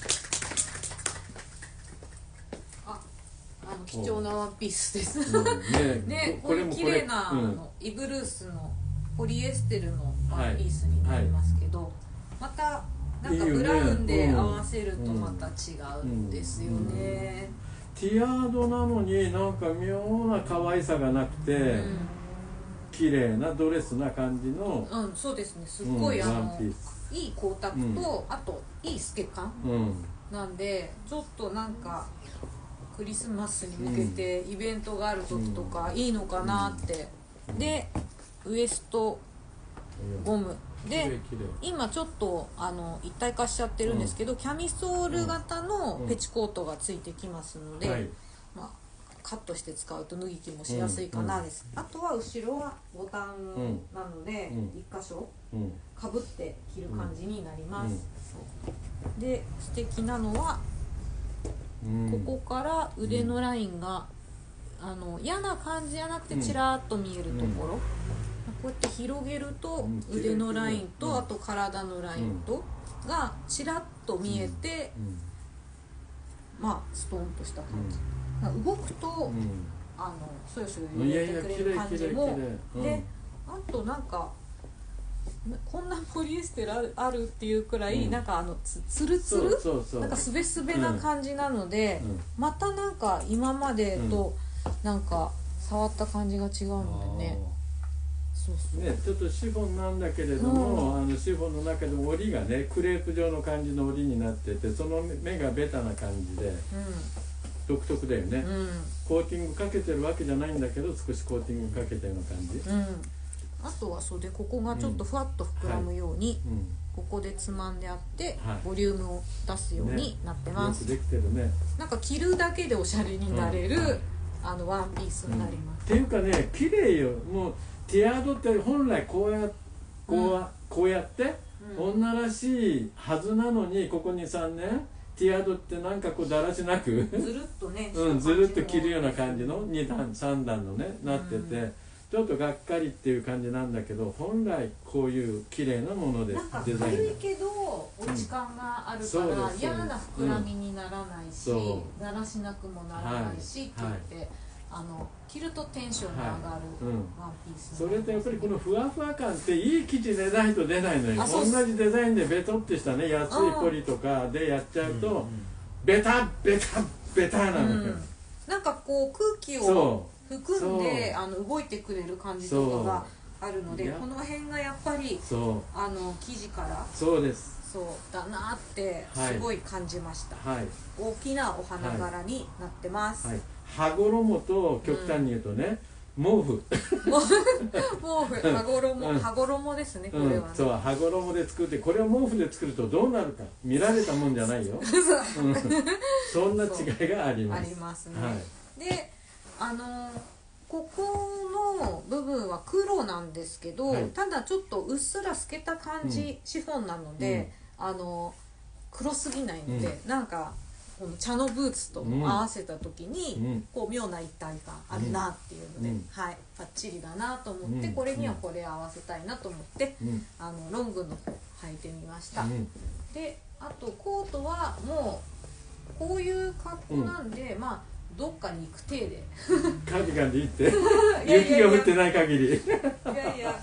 あ、あの貴重なワンピースです。 うんね、 ね、これ綺麗な、うん、あのイブルースのポリエステルのワンピースになりますけど、はいはい、またなんかブラウンで合わせるとまた違うんですよね。 ティアードなのになんか妙な可愛さがなくて、うん、綺麗なドレスな感じの、 うん、そうですね、すっごい、うん、あのいい光沢と、うん、あといい透け感、うん、なんでちょっとなんかクリスマスに向けてイベントがある時とかいいのかなって、うん、でウエストゴムで今ちょっとあの一体化しちゃってるんですけど、うん、キャミソール型のペチコートがついてきますので、うん、まあ、カットして使うと脱ぎ着もしやすいかなです、うん、あとは後ろはボタンなので、うん、いっ箇所かぶって着る感じになります、うん、で素敵なのは、うん、ここから腕のラインが、うん、あの嫌な感じじゃなくてチラーっと見えるところ、うん、こうやって広げると腕のラインと、うん、あと体のラインとがチラッと見えて、うん、まあストーンとした感じ、うん、動くと、うん、あのそよそよ揺れてくれる感じも、うん、であとなんかこんなポリエステルある、あるっていうくらい、うん、なんかあのつつるつるそうそうそう、なんかすべすべな感じなので、うん、またなんか今までとなんか触った感じが違うのでね、そうそうね、ちょっとシフォンなんだけれども、うん、あのシフォンの中でも織りがねクレープ状の感じの織りになってて、その目がベタな感じで、うん、独特だよね、うん、コーティングかけてるわけじゃないんだけど少しコーティングかけたような感じ、うん、 あとは袖ここがちょっとふわっと膨らむように、はい、うん、ここでつまんであって、はい、ボリュームを出すようになってます、 ね、よくできてるね。なんか着るだけでおしゃれになれる、うん、あのワンピースになります、 うん、っていうかね綺麗よ。もうティアードって本来こうやこう、うん、こうやって、うん、女らしいはずなのに、ここにさんねんティアードってなんかこうだらしなくずるっとね、 うん、ずるっと着るような感じのに段さん段のねなってて、うん、ちょっとがっかりっていう感じなんだけど、本来こういう綺麗なものでデザイン、 軽いけど落ち感があるから、うん、嫌な膨らみにならないし、うん、だらしなくもならないし、はい、って言って、はい、あの着るとテンションが上がる、はい、うん、ワンピース、 それとやっぱりこのふわふわ感っていい生地でないと出ないのよ。同じデザインでベトってしたね安いポリとかでやっちゃうと、うんうん、ベタベタベタなのよ、うん、 なんかこう空気を含んであの動いてくれる感じとかがあるので、この辺がやっぱりあの生地からそうですそうだなってすごい感じました、はい、大きなお花柄になってます、はいはい、 羽衣と極端に言うとね、うん、毛布毛布羽衣、うん、羽衣ですねこれはね、うん、 そう羽衣で作って、これを毛布で作るとどうなるか見られたもんじゃないよそんな違いがあります。 ありますね、はい、であのーここの部分は黒なんですけど、はい、ただちょっとうっすら透けた感じ、うん、シフォンなので、うん、あの黒すぎないので、うん、なんかこの茶のブーツと合わせた時に、うん、こう妙な一体感あるなっていうので、うん、はい、バッチリだなと思って、うん、これにはこれ合わせたいなと思って、うん、あのロングの方履いてみました、うん、であとコートはもうこういう格好なんで、まあどっかに行く体でカーディガンでいいって雪が降ってない限りいやいやあ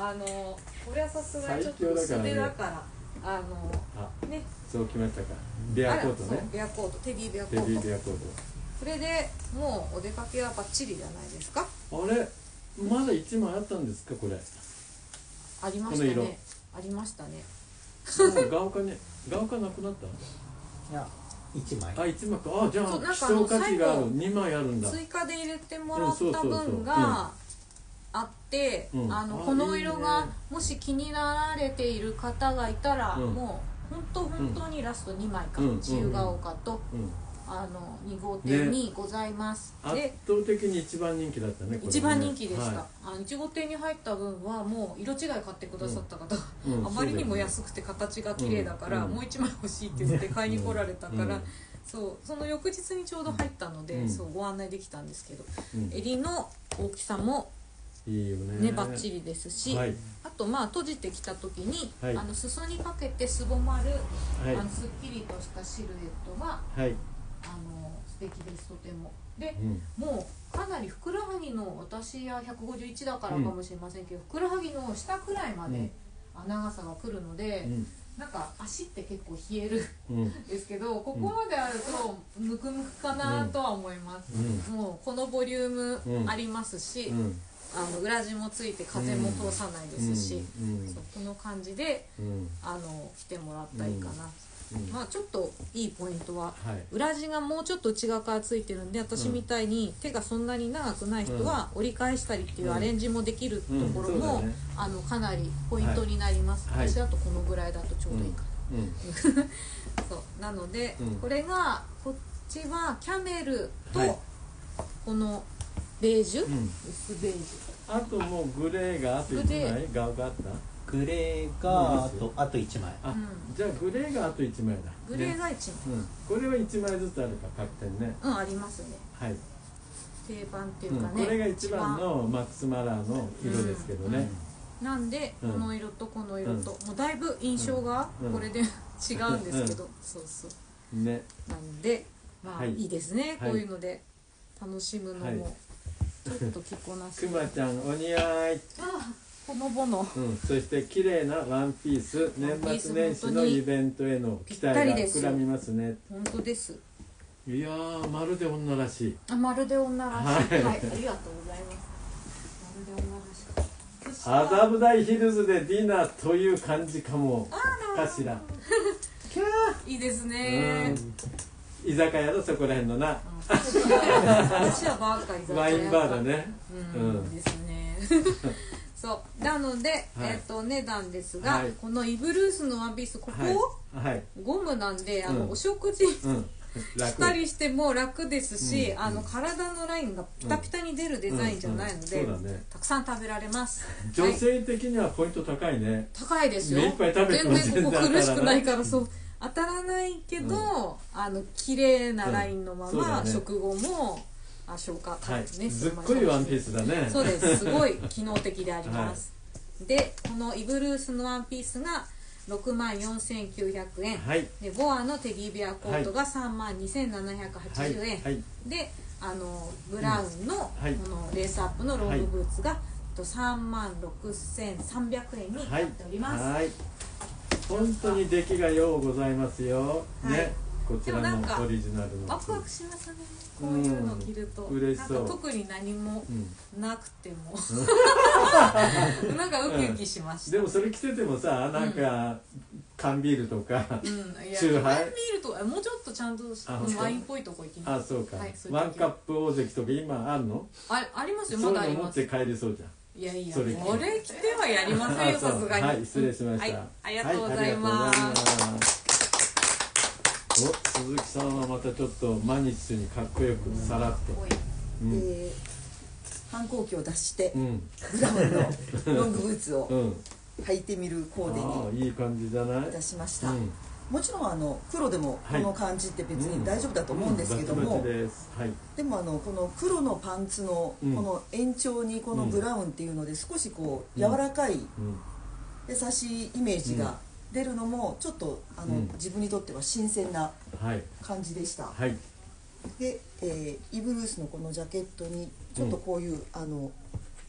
あのこれはさすがにちょっと最強だ薄からね手だからあのあねそうきましたか。ベアコートねあらそう。ベアコート、テディベアコテディート。 ベアコーこれでもうお出かけはバッチリじゃないですか。 ト。あれまだ一枚あったんですかこれ。 ありまこの色したね。ありましたね。 もうガオカね、ガオカなくなった。 いや一枚あ一枚か。あじゃそうなんあ希かあの少価値がある最後二枚あるんだ。 追加で入れてもらったうんそうそうそう分があって、 うんああのこの色がいいねもし気になられている方がいたら、 うんもう本当本当にラストにまいか、 うん自由が丘と、 うん。 あのに号店にございます。 圧で倒的に一番人気だったね。これね一番人気でした、 はあのいち号店に入った分はもう色違い買ってくださった方、 うんうんあまりにも安くて形が綺麗だから、 うんもう一枚欲しいって言って買いに来られたから、 うんそうその翌日にちょうど入ったので、 うんそうご案内できたんですけど、 うん襟の大きさもいいよね。 ねバッチリですし、 はいあとまあ閉じてきた時に、 はいあの裾にかけてすぼまる、 はいあのすっきりとしたシルエットがはい。 あの素敵ですとても。で、 うんもうかなりふくらはぎの私はひゃくごじゅういちだからかもしれませんけど、ふくらはぎの下くらいまで、 うんあ長さが来るので、 うんなんか足って結構冷えるうんんですけど、ここまであるとぬくぬくかなとは思います、 うもうこのボリュームありますし、 うんあの裏地もついて風も通さないですし、 うんそうこの感じでうんあの着てもらったらいいかな、 うんまあちょっといいポイントは、 はい裏地がもうちょっと内側からついてるんで、私みたいに手がそんなに長くない人は折り返したりっていうアレンジもできるところも、 うんうんそうだねあのかなりポイントになります、 はい私だとこのぐらいだとちょうどいいかな、 うんそうなので、 うんこれがこっちはキャメルと、 はいこのベージュ、 うん薄ベージあともうグレーがあと一枚ガオがあったグレーがあとあと一枚あ、 うんじゃあグレーがあと一枚だュグレーねがいちまい、 うんこれは一枚ずつあるか各店ねうんありますね、 はい、 定番っていううんかね、 これが一番のマックスマラーの色ですけどね、 なんで、 うんこの色とこの色と、もうだいぶ印象がうんこれで違うんですけど、そうそうねなのでまあ、 はいい、いですね、 はいこういうので楽しむのも、 はいちょっと着こなしくまちゃんお似合い、 あほのぼのうん、そして綺麗なワンピース年末年始のイベントへの期待が膨らみますね本当です。 いやーまるで女らしいあまるで女らしい、 はいはい、ありがとうございます。まるで女らしい。そしたら麻布台ヒルズでディナーという感じかもかしらいいですね。 居酒屋のそこら辺のな私はバーか居酒屋かワインバーだねうん、 うんですね。そうなので、 はいえっ、と値段ですが、 はいこのイブルースのワンピースここ、 はいはいゴムなんであの、 うんお食事うん楽したりしても楽ですし、 うんあの体のラインがピタピタに出るデザインじゃないので、 うんうんそうだねたくさん食べられます。 女はい、 性的にはポイント高いね高いですよ。 目いっぱい食べても全然ここ全然苦しくないから、 当そう当たらないけど、あの綺麗なラインのまま、 うんそうだね食後もあ消化はいねずっこいワンピースだねそうですすごい機能的であります、でこのイブルースのワンピースがろくまんよんせんきゅうひゃくえん、 はいでボアのテディベアコートがさんまんにせんななひゃくはちじゅうえん、 はいはいであのブラウンのこはいのレースアップのロングブーツが、えっとさんまんろくせんさんびゃくえんになっております、 はい本当に出来がようございますよ、 はいねこちらでもなんかのオリジナルのワクワクしますねこういうの着ると、 うん嬉しそうなんか特に何もうんなくても、なんかウキウキしました、 でもそれ着ててもさなんか缶ビールとか、 うん、いやチューハイワインビールとかもうちょっとちゃんとあワインっぽいとこ行きあますそうか、 はいそういう時ワンカップ大関とか今あるのあありますよそうまだありますいうの持って帰れそうじゃんいやいやそれこれ着てはやりませんよあそうさすがにはい失礼しました、 はいありがとうございます、 はいありがとうございますお鈴木さんはまたちょっとマニッシュにかっこよくさらっとうんで反抗期を出してうんブラウンのロングブーツをうん履いてみるコーデああにいい感じじゃないいたしました、 うんもちろんあの黒でもこの感じって別に大丈夫だと思うんですけども、 うんバチバチですはいでもあのこの黒のパンツのこうんの延長にこのブラウンっていうので少しこううん柔らかいうん優しいイメージが出るのもちょっとあのうん自分にとっては新鮮なはい感じでした。 はいで、えーイブルースのこのジャケットにちょっとこういう、あの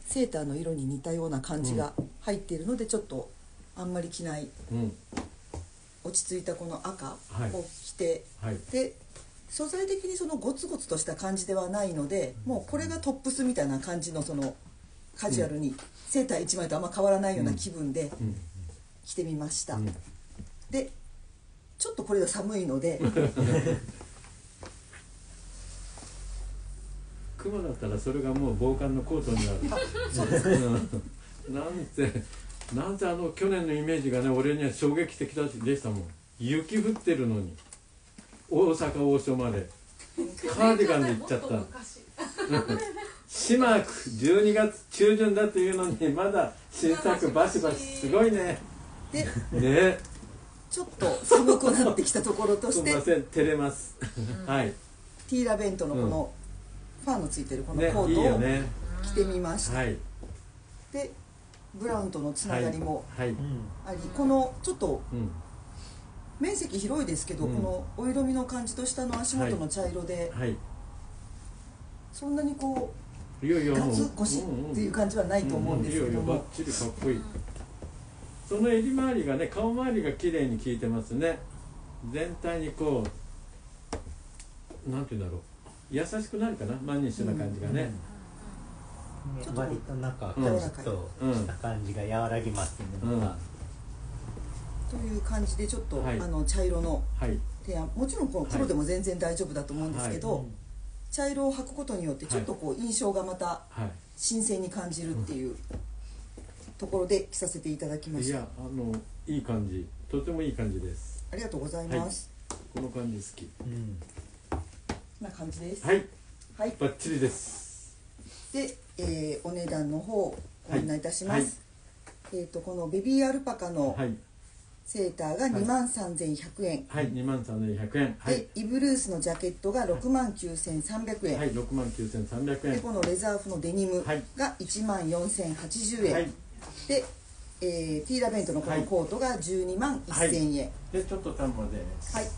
セーターの色に似たような感じが入っているので、ちょっとあんまり着ない、 うん、 落ち着いたこの赤はいを着て、 はい、 で素材的にそのゴツゴツとした感じではないので、もうこれがトップスみたいな感じのそのカジュアルに、うん、セーターいちまいとあんま変わらないような気分で着てみました、うんうん、でちょっとこれが寒いので熊だったらそれがもう防寒のコートになるそうですねなんてなんてあの去年のイメージがね、俺には衝撃的でしたもん。雪降ってるのに大阪王将までカーディガンで行っちゃったしまくじゅうにがつ中旬だというのにまだ新作バシバシ、すごいね。 でね、 ちょっと寒くなってきたところとしてすみません、照れますはい、 ティーラベントのこのファンのついてるこのコね、いいートをよね、 着てみました、 はい、 でブラウンとのつながりもはいはいあり、このちょっとうん、 面積広いですけど、 うん、 このお色味の感じと下の足元の茶色で、 はい、 そんなにこいやいうやガツ腰っていう感じはないと思うんですけどいやいやバッも、 チリかっこいい。その襟周りがね、顔周りが綺麗に効いてますね。全体にこうなんていうんだろう、優しくなるかな、マニッシュな感じがね、 うん、割となんかカチッとした感じが和らぎますね、 うんうん、 という感じでちょっと、はい、あの茶色の提案、はい、もちろんこの黒でも全然大丈夫だと思うんですけど、はいはい、茶色を履くことによってちょっとこう印象がまた新鮮に感じるっていうところで着させていただきました。 いや、あのいい感じ、とてもいい感じです。 ありがとうございます、 はい、この感じ好き、うん、 な感じです。 はい、 はい、 バッチリです。 で、えー、お値段の方ご案内いたします、はいはい、えーとこのベビーアルパカのセーターがにまんさんぜんひゃくえん、 はい、にまんさんぜんひゃくえん、はい、 でイブルースのジャケットがろくまんきゅうせんさんびゃくえん、 はい、ろくまんきゅうせんさんびゃくえんでこのレザーフのデニムがいちまんよんせんはちじゅうえん、はい、で、えー、ティーラベントのこのコートがじゅうにまんせんえん、はい、 でちょっと単価です。はい、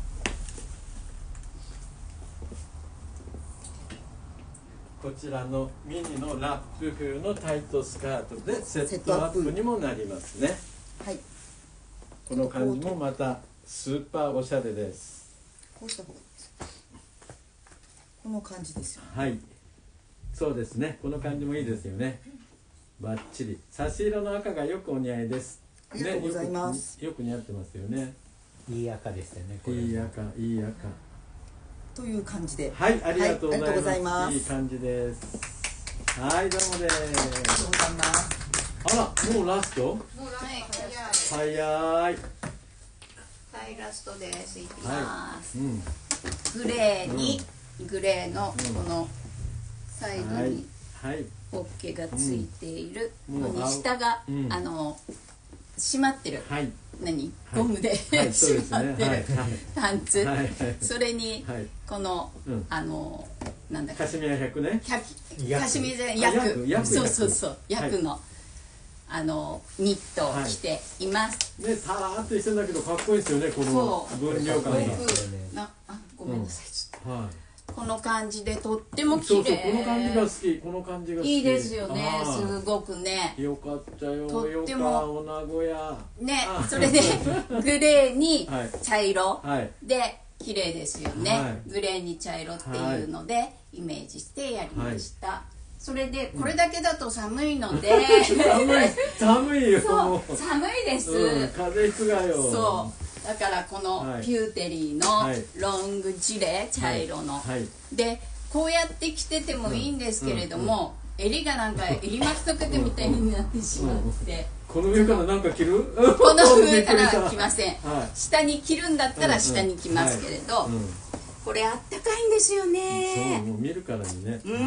こちらのミニのラップ風のタイトスカートでセットアップにもなりますね。はい、この感じもまたスーパーおしゃれです。 こうした方がいいです。この感じですよね。 はい、そうですね、この感じもいいですよね。バッチリ、差し色の赤がよくお似合いです。 ありがとうございます。 ね、よく、よく似合ってますよね。 いい赤ですよね。これいい赤、いい赤。 という感じで、 はい、ありがとうございます。 はい、 いい感じです。はい、どうもです。ありがとうございます。 あら、もうラスト？もうラスト。 早い。 はい、ラストです。いきます。はい、うん、グレーに、うん、グレーのこのサイドに。はいはい、ホッケがついているのに、下が、うん、あの締まってる、はい、何ゴムで、はい、締まってる、はい、パンツ、はいはい、それに、はい、この、うん、あのなんだっけ、 カシミヤひゃくね、 カシミヤひゃく、そうそうそう、ヤクの、はい、あのニットを着ています。 ね、さらっとしてんだけどかっこいいですよね、この分量感が。 なあ、ごめんなさい、ちょっと。 はい、 この感じでとっても綺麗。 そうそう、この感じが好き、この感じが好き。 いいですよね、すごくね。 よかったよ、とってもお名古屋ね、それでグレーに茶色で綺麗ですよね、はい、グレーに茶色っていうのでイメージしてやりました、はい、それでこれだけだと寒いので、うん、 寒い寒いよ、 そう寒いです、 うん、風邪ひくがよ。 そうだからこのピューテリーのロングジレ、茶色の、はいはい、でこうやって着ててもいいんですけれども、うんうん、襟がなんか襟巻きとけてみたいになってしまって、 この上からなんか着る？ この上から着ません、はい、下に着るんだったら下に着ますけれど、うんうん、これあったかいんですよね。 そう、もう見るからにね、 うん、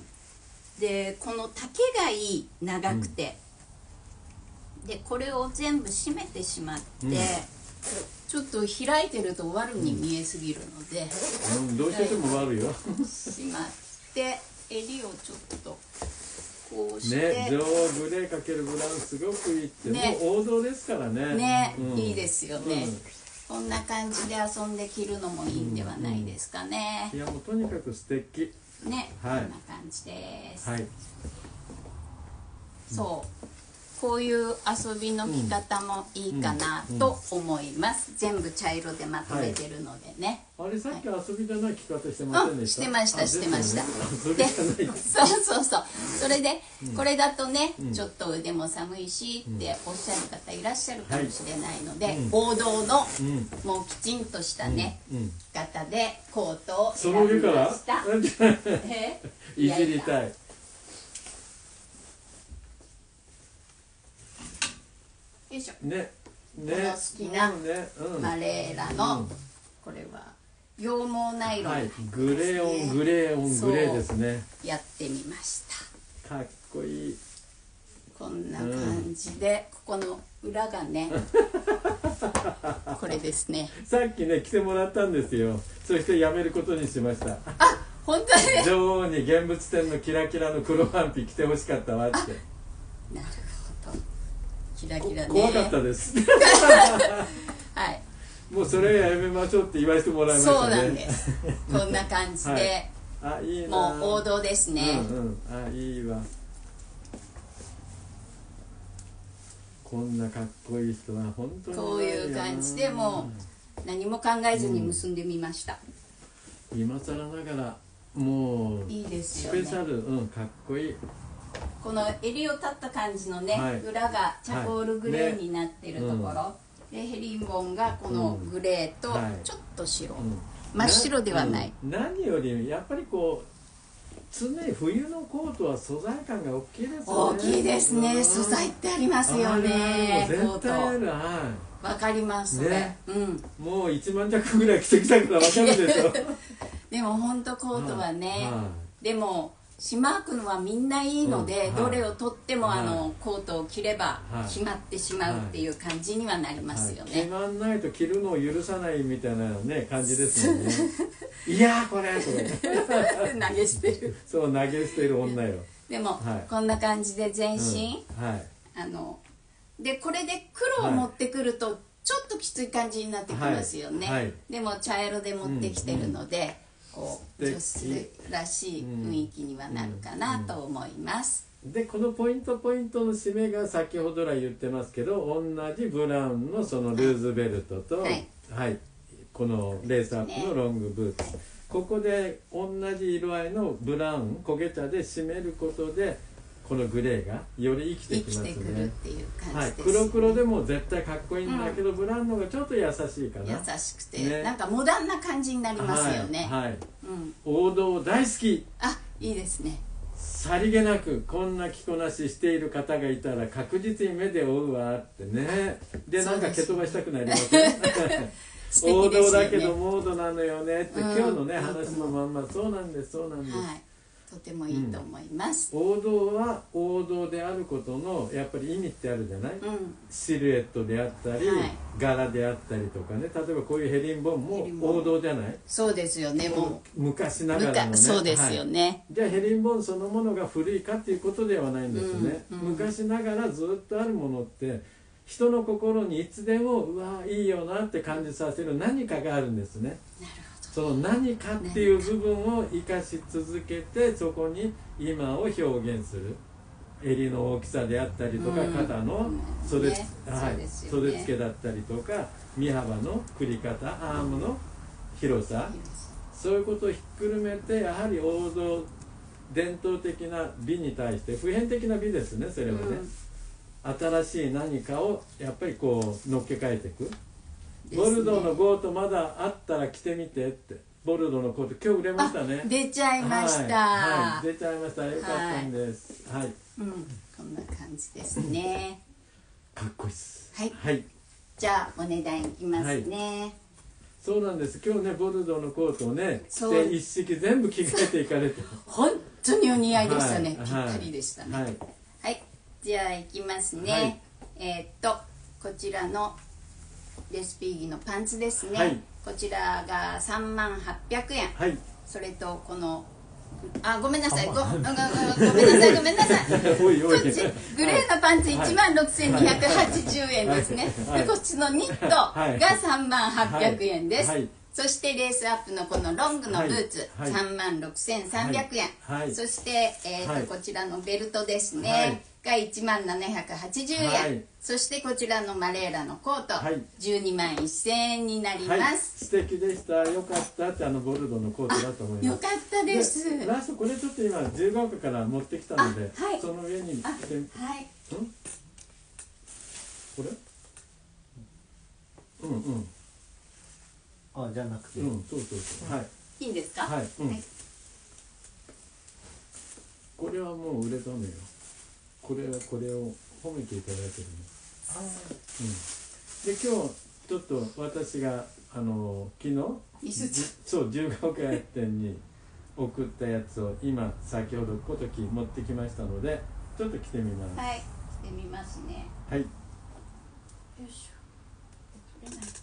でこの丈がいい、長くて、うん、でこれを全部締めてしまって、うん、ちょっと開いてると悪に見えすぎるので、 うん、どうしても悪よしまって襟をちょっとこうしてね、上グレーかけるブラウンすごくいいって、ね、もう王道ですからね。 ね、うん、いいですよね、うん、こんな感じで遊んで着るのもいいんではないですかね、 うんうん、いやもうとにかく素敵ね、はい、こんな感じです、はい、 そうこういう遊びの着方もいいかなと思います、全部茶色でまとめてるのでね、 はい、あれさっき遊びじゃない着方してませんでした？ うん、してましたしてました。で、そうそうそう。それで、うん、これだとね、うん、ちょっと腕も寒いしっておっしゃる方いらっしゃるかもしれないので、はい、王道の、うん、もうきちんとしたね、うん、型でコートを選びました。 えいじりたい。 よいしょ。 ね。ね。 この好きなマレーラの、うん、これは羊毛ナイロン、はい、 グレーオングレーオングレーですね。 やってみました。 かっこいい。 こんな感じで、うん、ここの裏がねこれですね。 さっきね着てもらったんですよ。そしてやめることにしました。 あ、本当に女王に現物店のキラキラの黒ワンピ着てほしかったわって。 なるほど。キラキラね。 怖かったです。 はい。 もうそれはやめましょうって言わせてもらいましたね。 そうなんです。こんな感じで、はい、 あ、いいな。 もう王道ですね。 うんうん、あ、いいわ。こんなかっこいい人は本当にこういう感じでもう何も考えずに結んでみました。 うん、今更ながらもういいですよね。 スペシャル、うん、かっこいい。 この襟を立った感じのね、はい、裏がチャコールグレーになってるところ、はいね、うん、でヘリンボンがこのグレーとちょっと白、うん、真っ白ではない、 うん、何よりやっぱりこう常に冬のコートは素材感が大きいですよね。 大きいですね、うん、素材ってありますよね。 絶対ある。 わかります、ね、うん、 もういちまん着ぐらい着てきたからわかるでしょでも本当コートはね、でもしまくのはみんないいので、うん、どれをとっても、はい、あのコートを着れば決まってしまうっていう感じにはなりますよね、はいはい、 決まんないと着るのを許さないみたいな、ね、感じですよねいやーこれ投げ捨てるそう投げ捨てる女よ。 でも、はい、こんな感じで全身、うん、はい、あのでこれで黒を持ってくるとちょっときつい感じになってきますよね、はいはい、でも茶色で持ってきてるので、うんうん、こう女子らしい雰囲気にはなるかなと思います、 うんうん、でこのポイントポイントの締めが先ほどら言ってますけど同じブラウンのそのルーズベルトと、はい、はい、このレースアップのロングブーツ、ね、ここで同じ色合いのブラウン焦げ茶で締めることでこのグレーがより生きてきますね。 生きてくるっていう感じですね、はい、 黒黒でも絶対かっこいいんだけど、うん、ブラウンの方がちょっと優しいかな。 優しくて、ね、なんかモダンな感じになりますよね。 はい、はい、うん、王道大好き。 あ、いいですね。 さりげなくこんな着こなししている方がいたら確実に目で追うわってね。でなんか蹴飛ばしたくなりますね王道だけどモードなのよねって、うん、今日のね、うん、話のまんまそうなんですそうなんです、はい、 とてもいいと思います、 うん、王道は王道であることのやっぱり意味ってあるじゃない、うん、シルエットであったり、はい、柄であったりとかね、例えばこういうヘリンボンも王道じゃない。 そうですよね、もう昔ながらのね。 そうですよね、はい、 じゃあヘリンボンそのものが古いかっていうことではないんですね、うんうん、昔ながらずっとあるものって人の心にいつでもうわいいよなって感じさせる何かがあるんですね。 なるほど。その何かっていう部分を生かし続けてそこに今を表現する襟の大きさであったりとか、うん、肩の袖、ね、はい、袖付けだったりとか身幅の振り方アームの広さ、うん、そういうことをひっくるめてやはり王道伝統的な美に対して普遍的な美ですねそれはね、うん、新しい何かをやっぱりこう乗っけ替えていく、ね、ボルドーのコートまだあったら着てみてってボルドーのコート今日売れましたね。 出ちゃいました、 はいはい、出ちゃいましたよかったんですはい、はい、 うん、こんな感じですねかっこいいです、 はい、 はい、 じゃあお値段いきますね、はい、 そうなんです今日ねボルドーのコートをね着て一式全部着替えていかれて本当にお似合いでしたね、はい、ぴったりでしたね、 はい、 はい、じゃあいきますね、はい、えー、っとこちらのレスピーギのパンツですね、はい、こちらがさんまんはっぴゃくえん、はい、それとこのあごめんなさいごごごめんなさいごめんなさいこっちグレーのパンツいちまんろくせんにひゃくはちじゅうえんですね、はい、でこっちのニットがさんまんはっぴゃくえんです、はいはい、 そしてレースアップのこのロングのブーツ、はい、さんまんろくせんさんびゃくえん、はい、そして、えーとはい、こちらのベルトですね、はい、がいちまんななひゃくはちじゅうえん、はい、そしてこちらのマレーラのコート、はい、じゅうにまんせんえんになります、はい、 素敵でした。よかったって、あのボルドーのコートだと思います。 よかったです。 でラストこれちょっと今自由が丘から持ってきたので、はい、その上に着て、 はい、 うん、これうんうんあ、じゃなくて、 うん、そうそうそう、はい、 いいんですか？ はい、うん、はい、これはもう売れたのよ。これはこれを褒めていただいてるの。あ、うん、で今日ちょっと私があの昨日そう自由が丘屋店に送ったやつを今先ほどごとき持ってきましたので、ちょっと着てみます。 はい、着てみますね。 はい。よいしょ。取れない。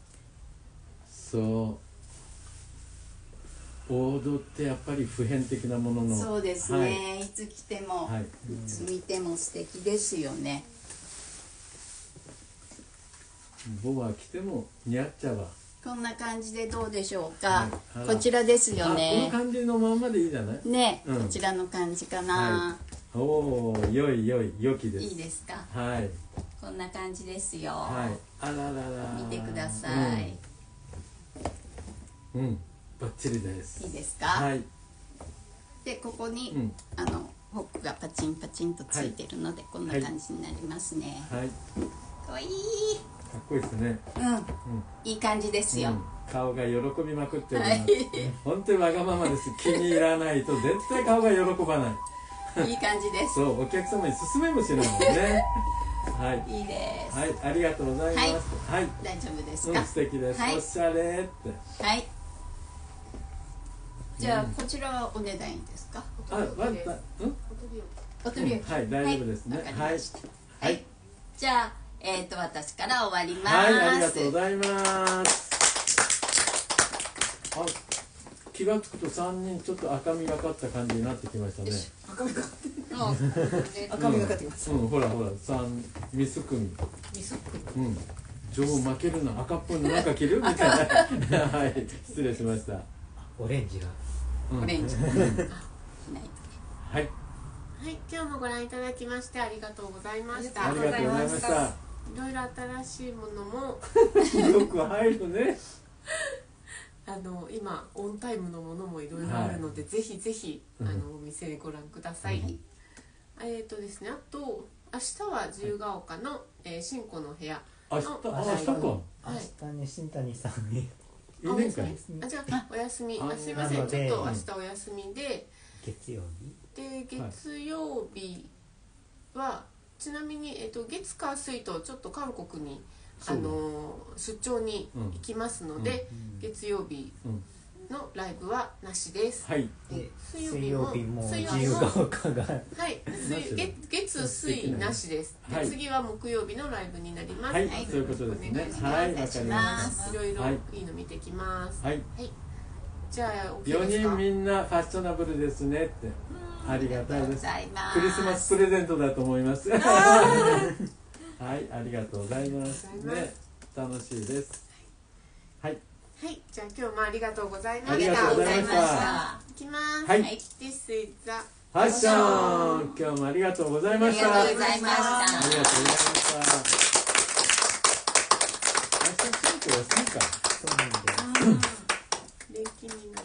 そうオードってやっぱり普遍的なものの、 そうですね、はい、いつ着ても、はい、いつ見ても素敵ですよね。 ボア着ても似合っちゃうわ。 こんな感じでどうでしょうか、はい、こちらですよね。 この感じのままでいいじゃないね、うん、こちらの感じかな、 はい、おお、良い良い良きです。 いいですか。 はい、 こんな感じですよ。 はい、あららら、 見てください。 うん、うん、バッチリです。 いいですか。 はい。 でここに、うん、あのホックがパチンパチンとついてるので、はい、こんな感じになりますね。はい。かわいい。 かっこいいですね。 うん。うん、いい感じですよ。うん、 顔が喜びまくってる。はい、本当にわがままです。気に入らないと絶対顔が喜ばない。 いい感じです。 そう、お客様に勧めもしないもんね。はい。 いいです。 はい、ありがとうございます。はい。はい、 大丈夫ですか。 うん、素敵です。はい、おしゃれって。 はい。じゃあ、うん、こちらはお値段いいですか。 あ、わった。うん。 お取り置き。 はい、大丈夫ですね。はい。 はい。じゃあ、えっと、私から終わります。 はい、ありがとうございます。あ、気がつくと三人ちょっと赤みがかった感じになってきましたね。 赤みがかって。赤みがかってきます。 うん、ほらほら、三ミス組。 ミス組。うん。 女王負けるな、赤っぽいのなんか着るみたいな。はい、失礼しました。 オレンジが。 オレンジ。はい。 はい、今日もご覧いただきましてありがとうございました。 ありがとうございました。いろいろ新しいものもよく入るね。 あの今オンタイムのものもいろいろあるので、はい、ぜひぜひあのお店ご覧ください。うん、えっとですね、あと明日は自由が丘の、えー、新子の部屋の。 明日、明日か。 明日に新谷さんに。 あ、お休み。あ、じゃあお休み。あ、すいません。ちょっと明日お休みで。 月曜日。 で月曜日はちなみに、えっと、月火水とちょっと韓国にあの出張に行きますので、うん、月曜日のライブはなしです。 はい、 水曜日も自由が丘がはい、月月水なしです。はい、次は木曜日のライブになります。 はい、はい、そういうことですね。はい、わかりました。 いろいろいいの見てきます。 はい。 はい、じゃあ OK ですか。 よにんみんなファッショナブルですねって。ありがたいです。クリスマスプレゼントだと思います。はい、ありがとうございます。ね、楽しいです。はい。 はい、じゃあ今日もありがとうございました。 ありがとうございました。 いきます。 はい。 This is the ファッション。今日もありがとうございました。 ありがとうございました。 ありがとうございました。明日ちょっと休みか。 そうなんで。 礼金に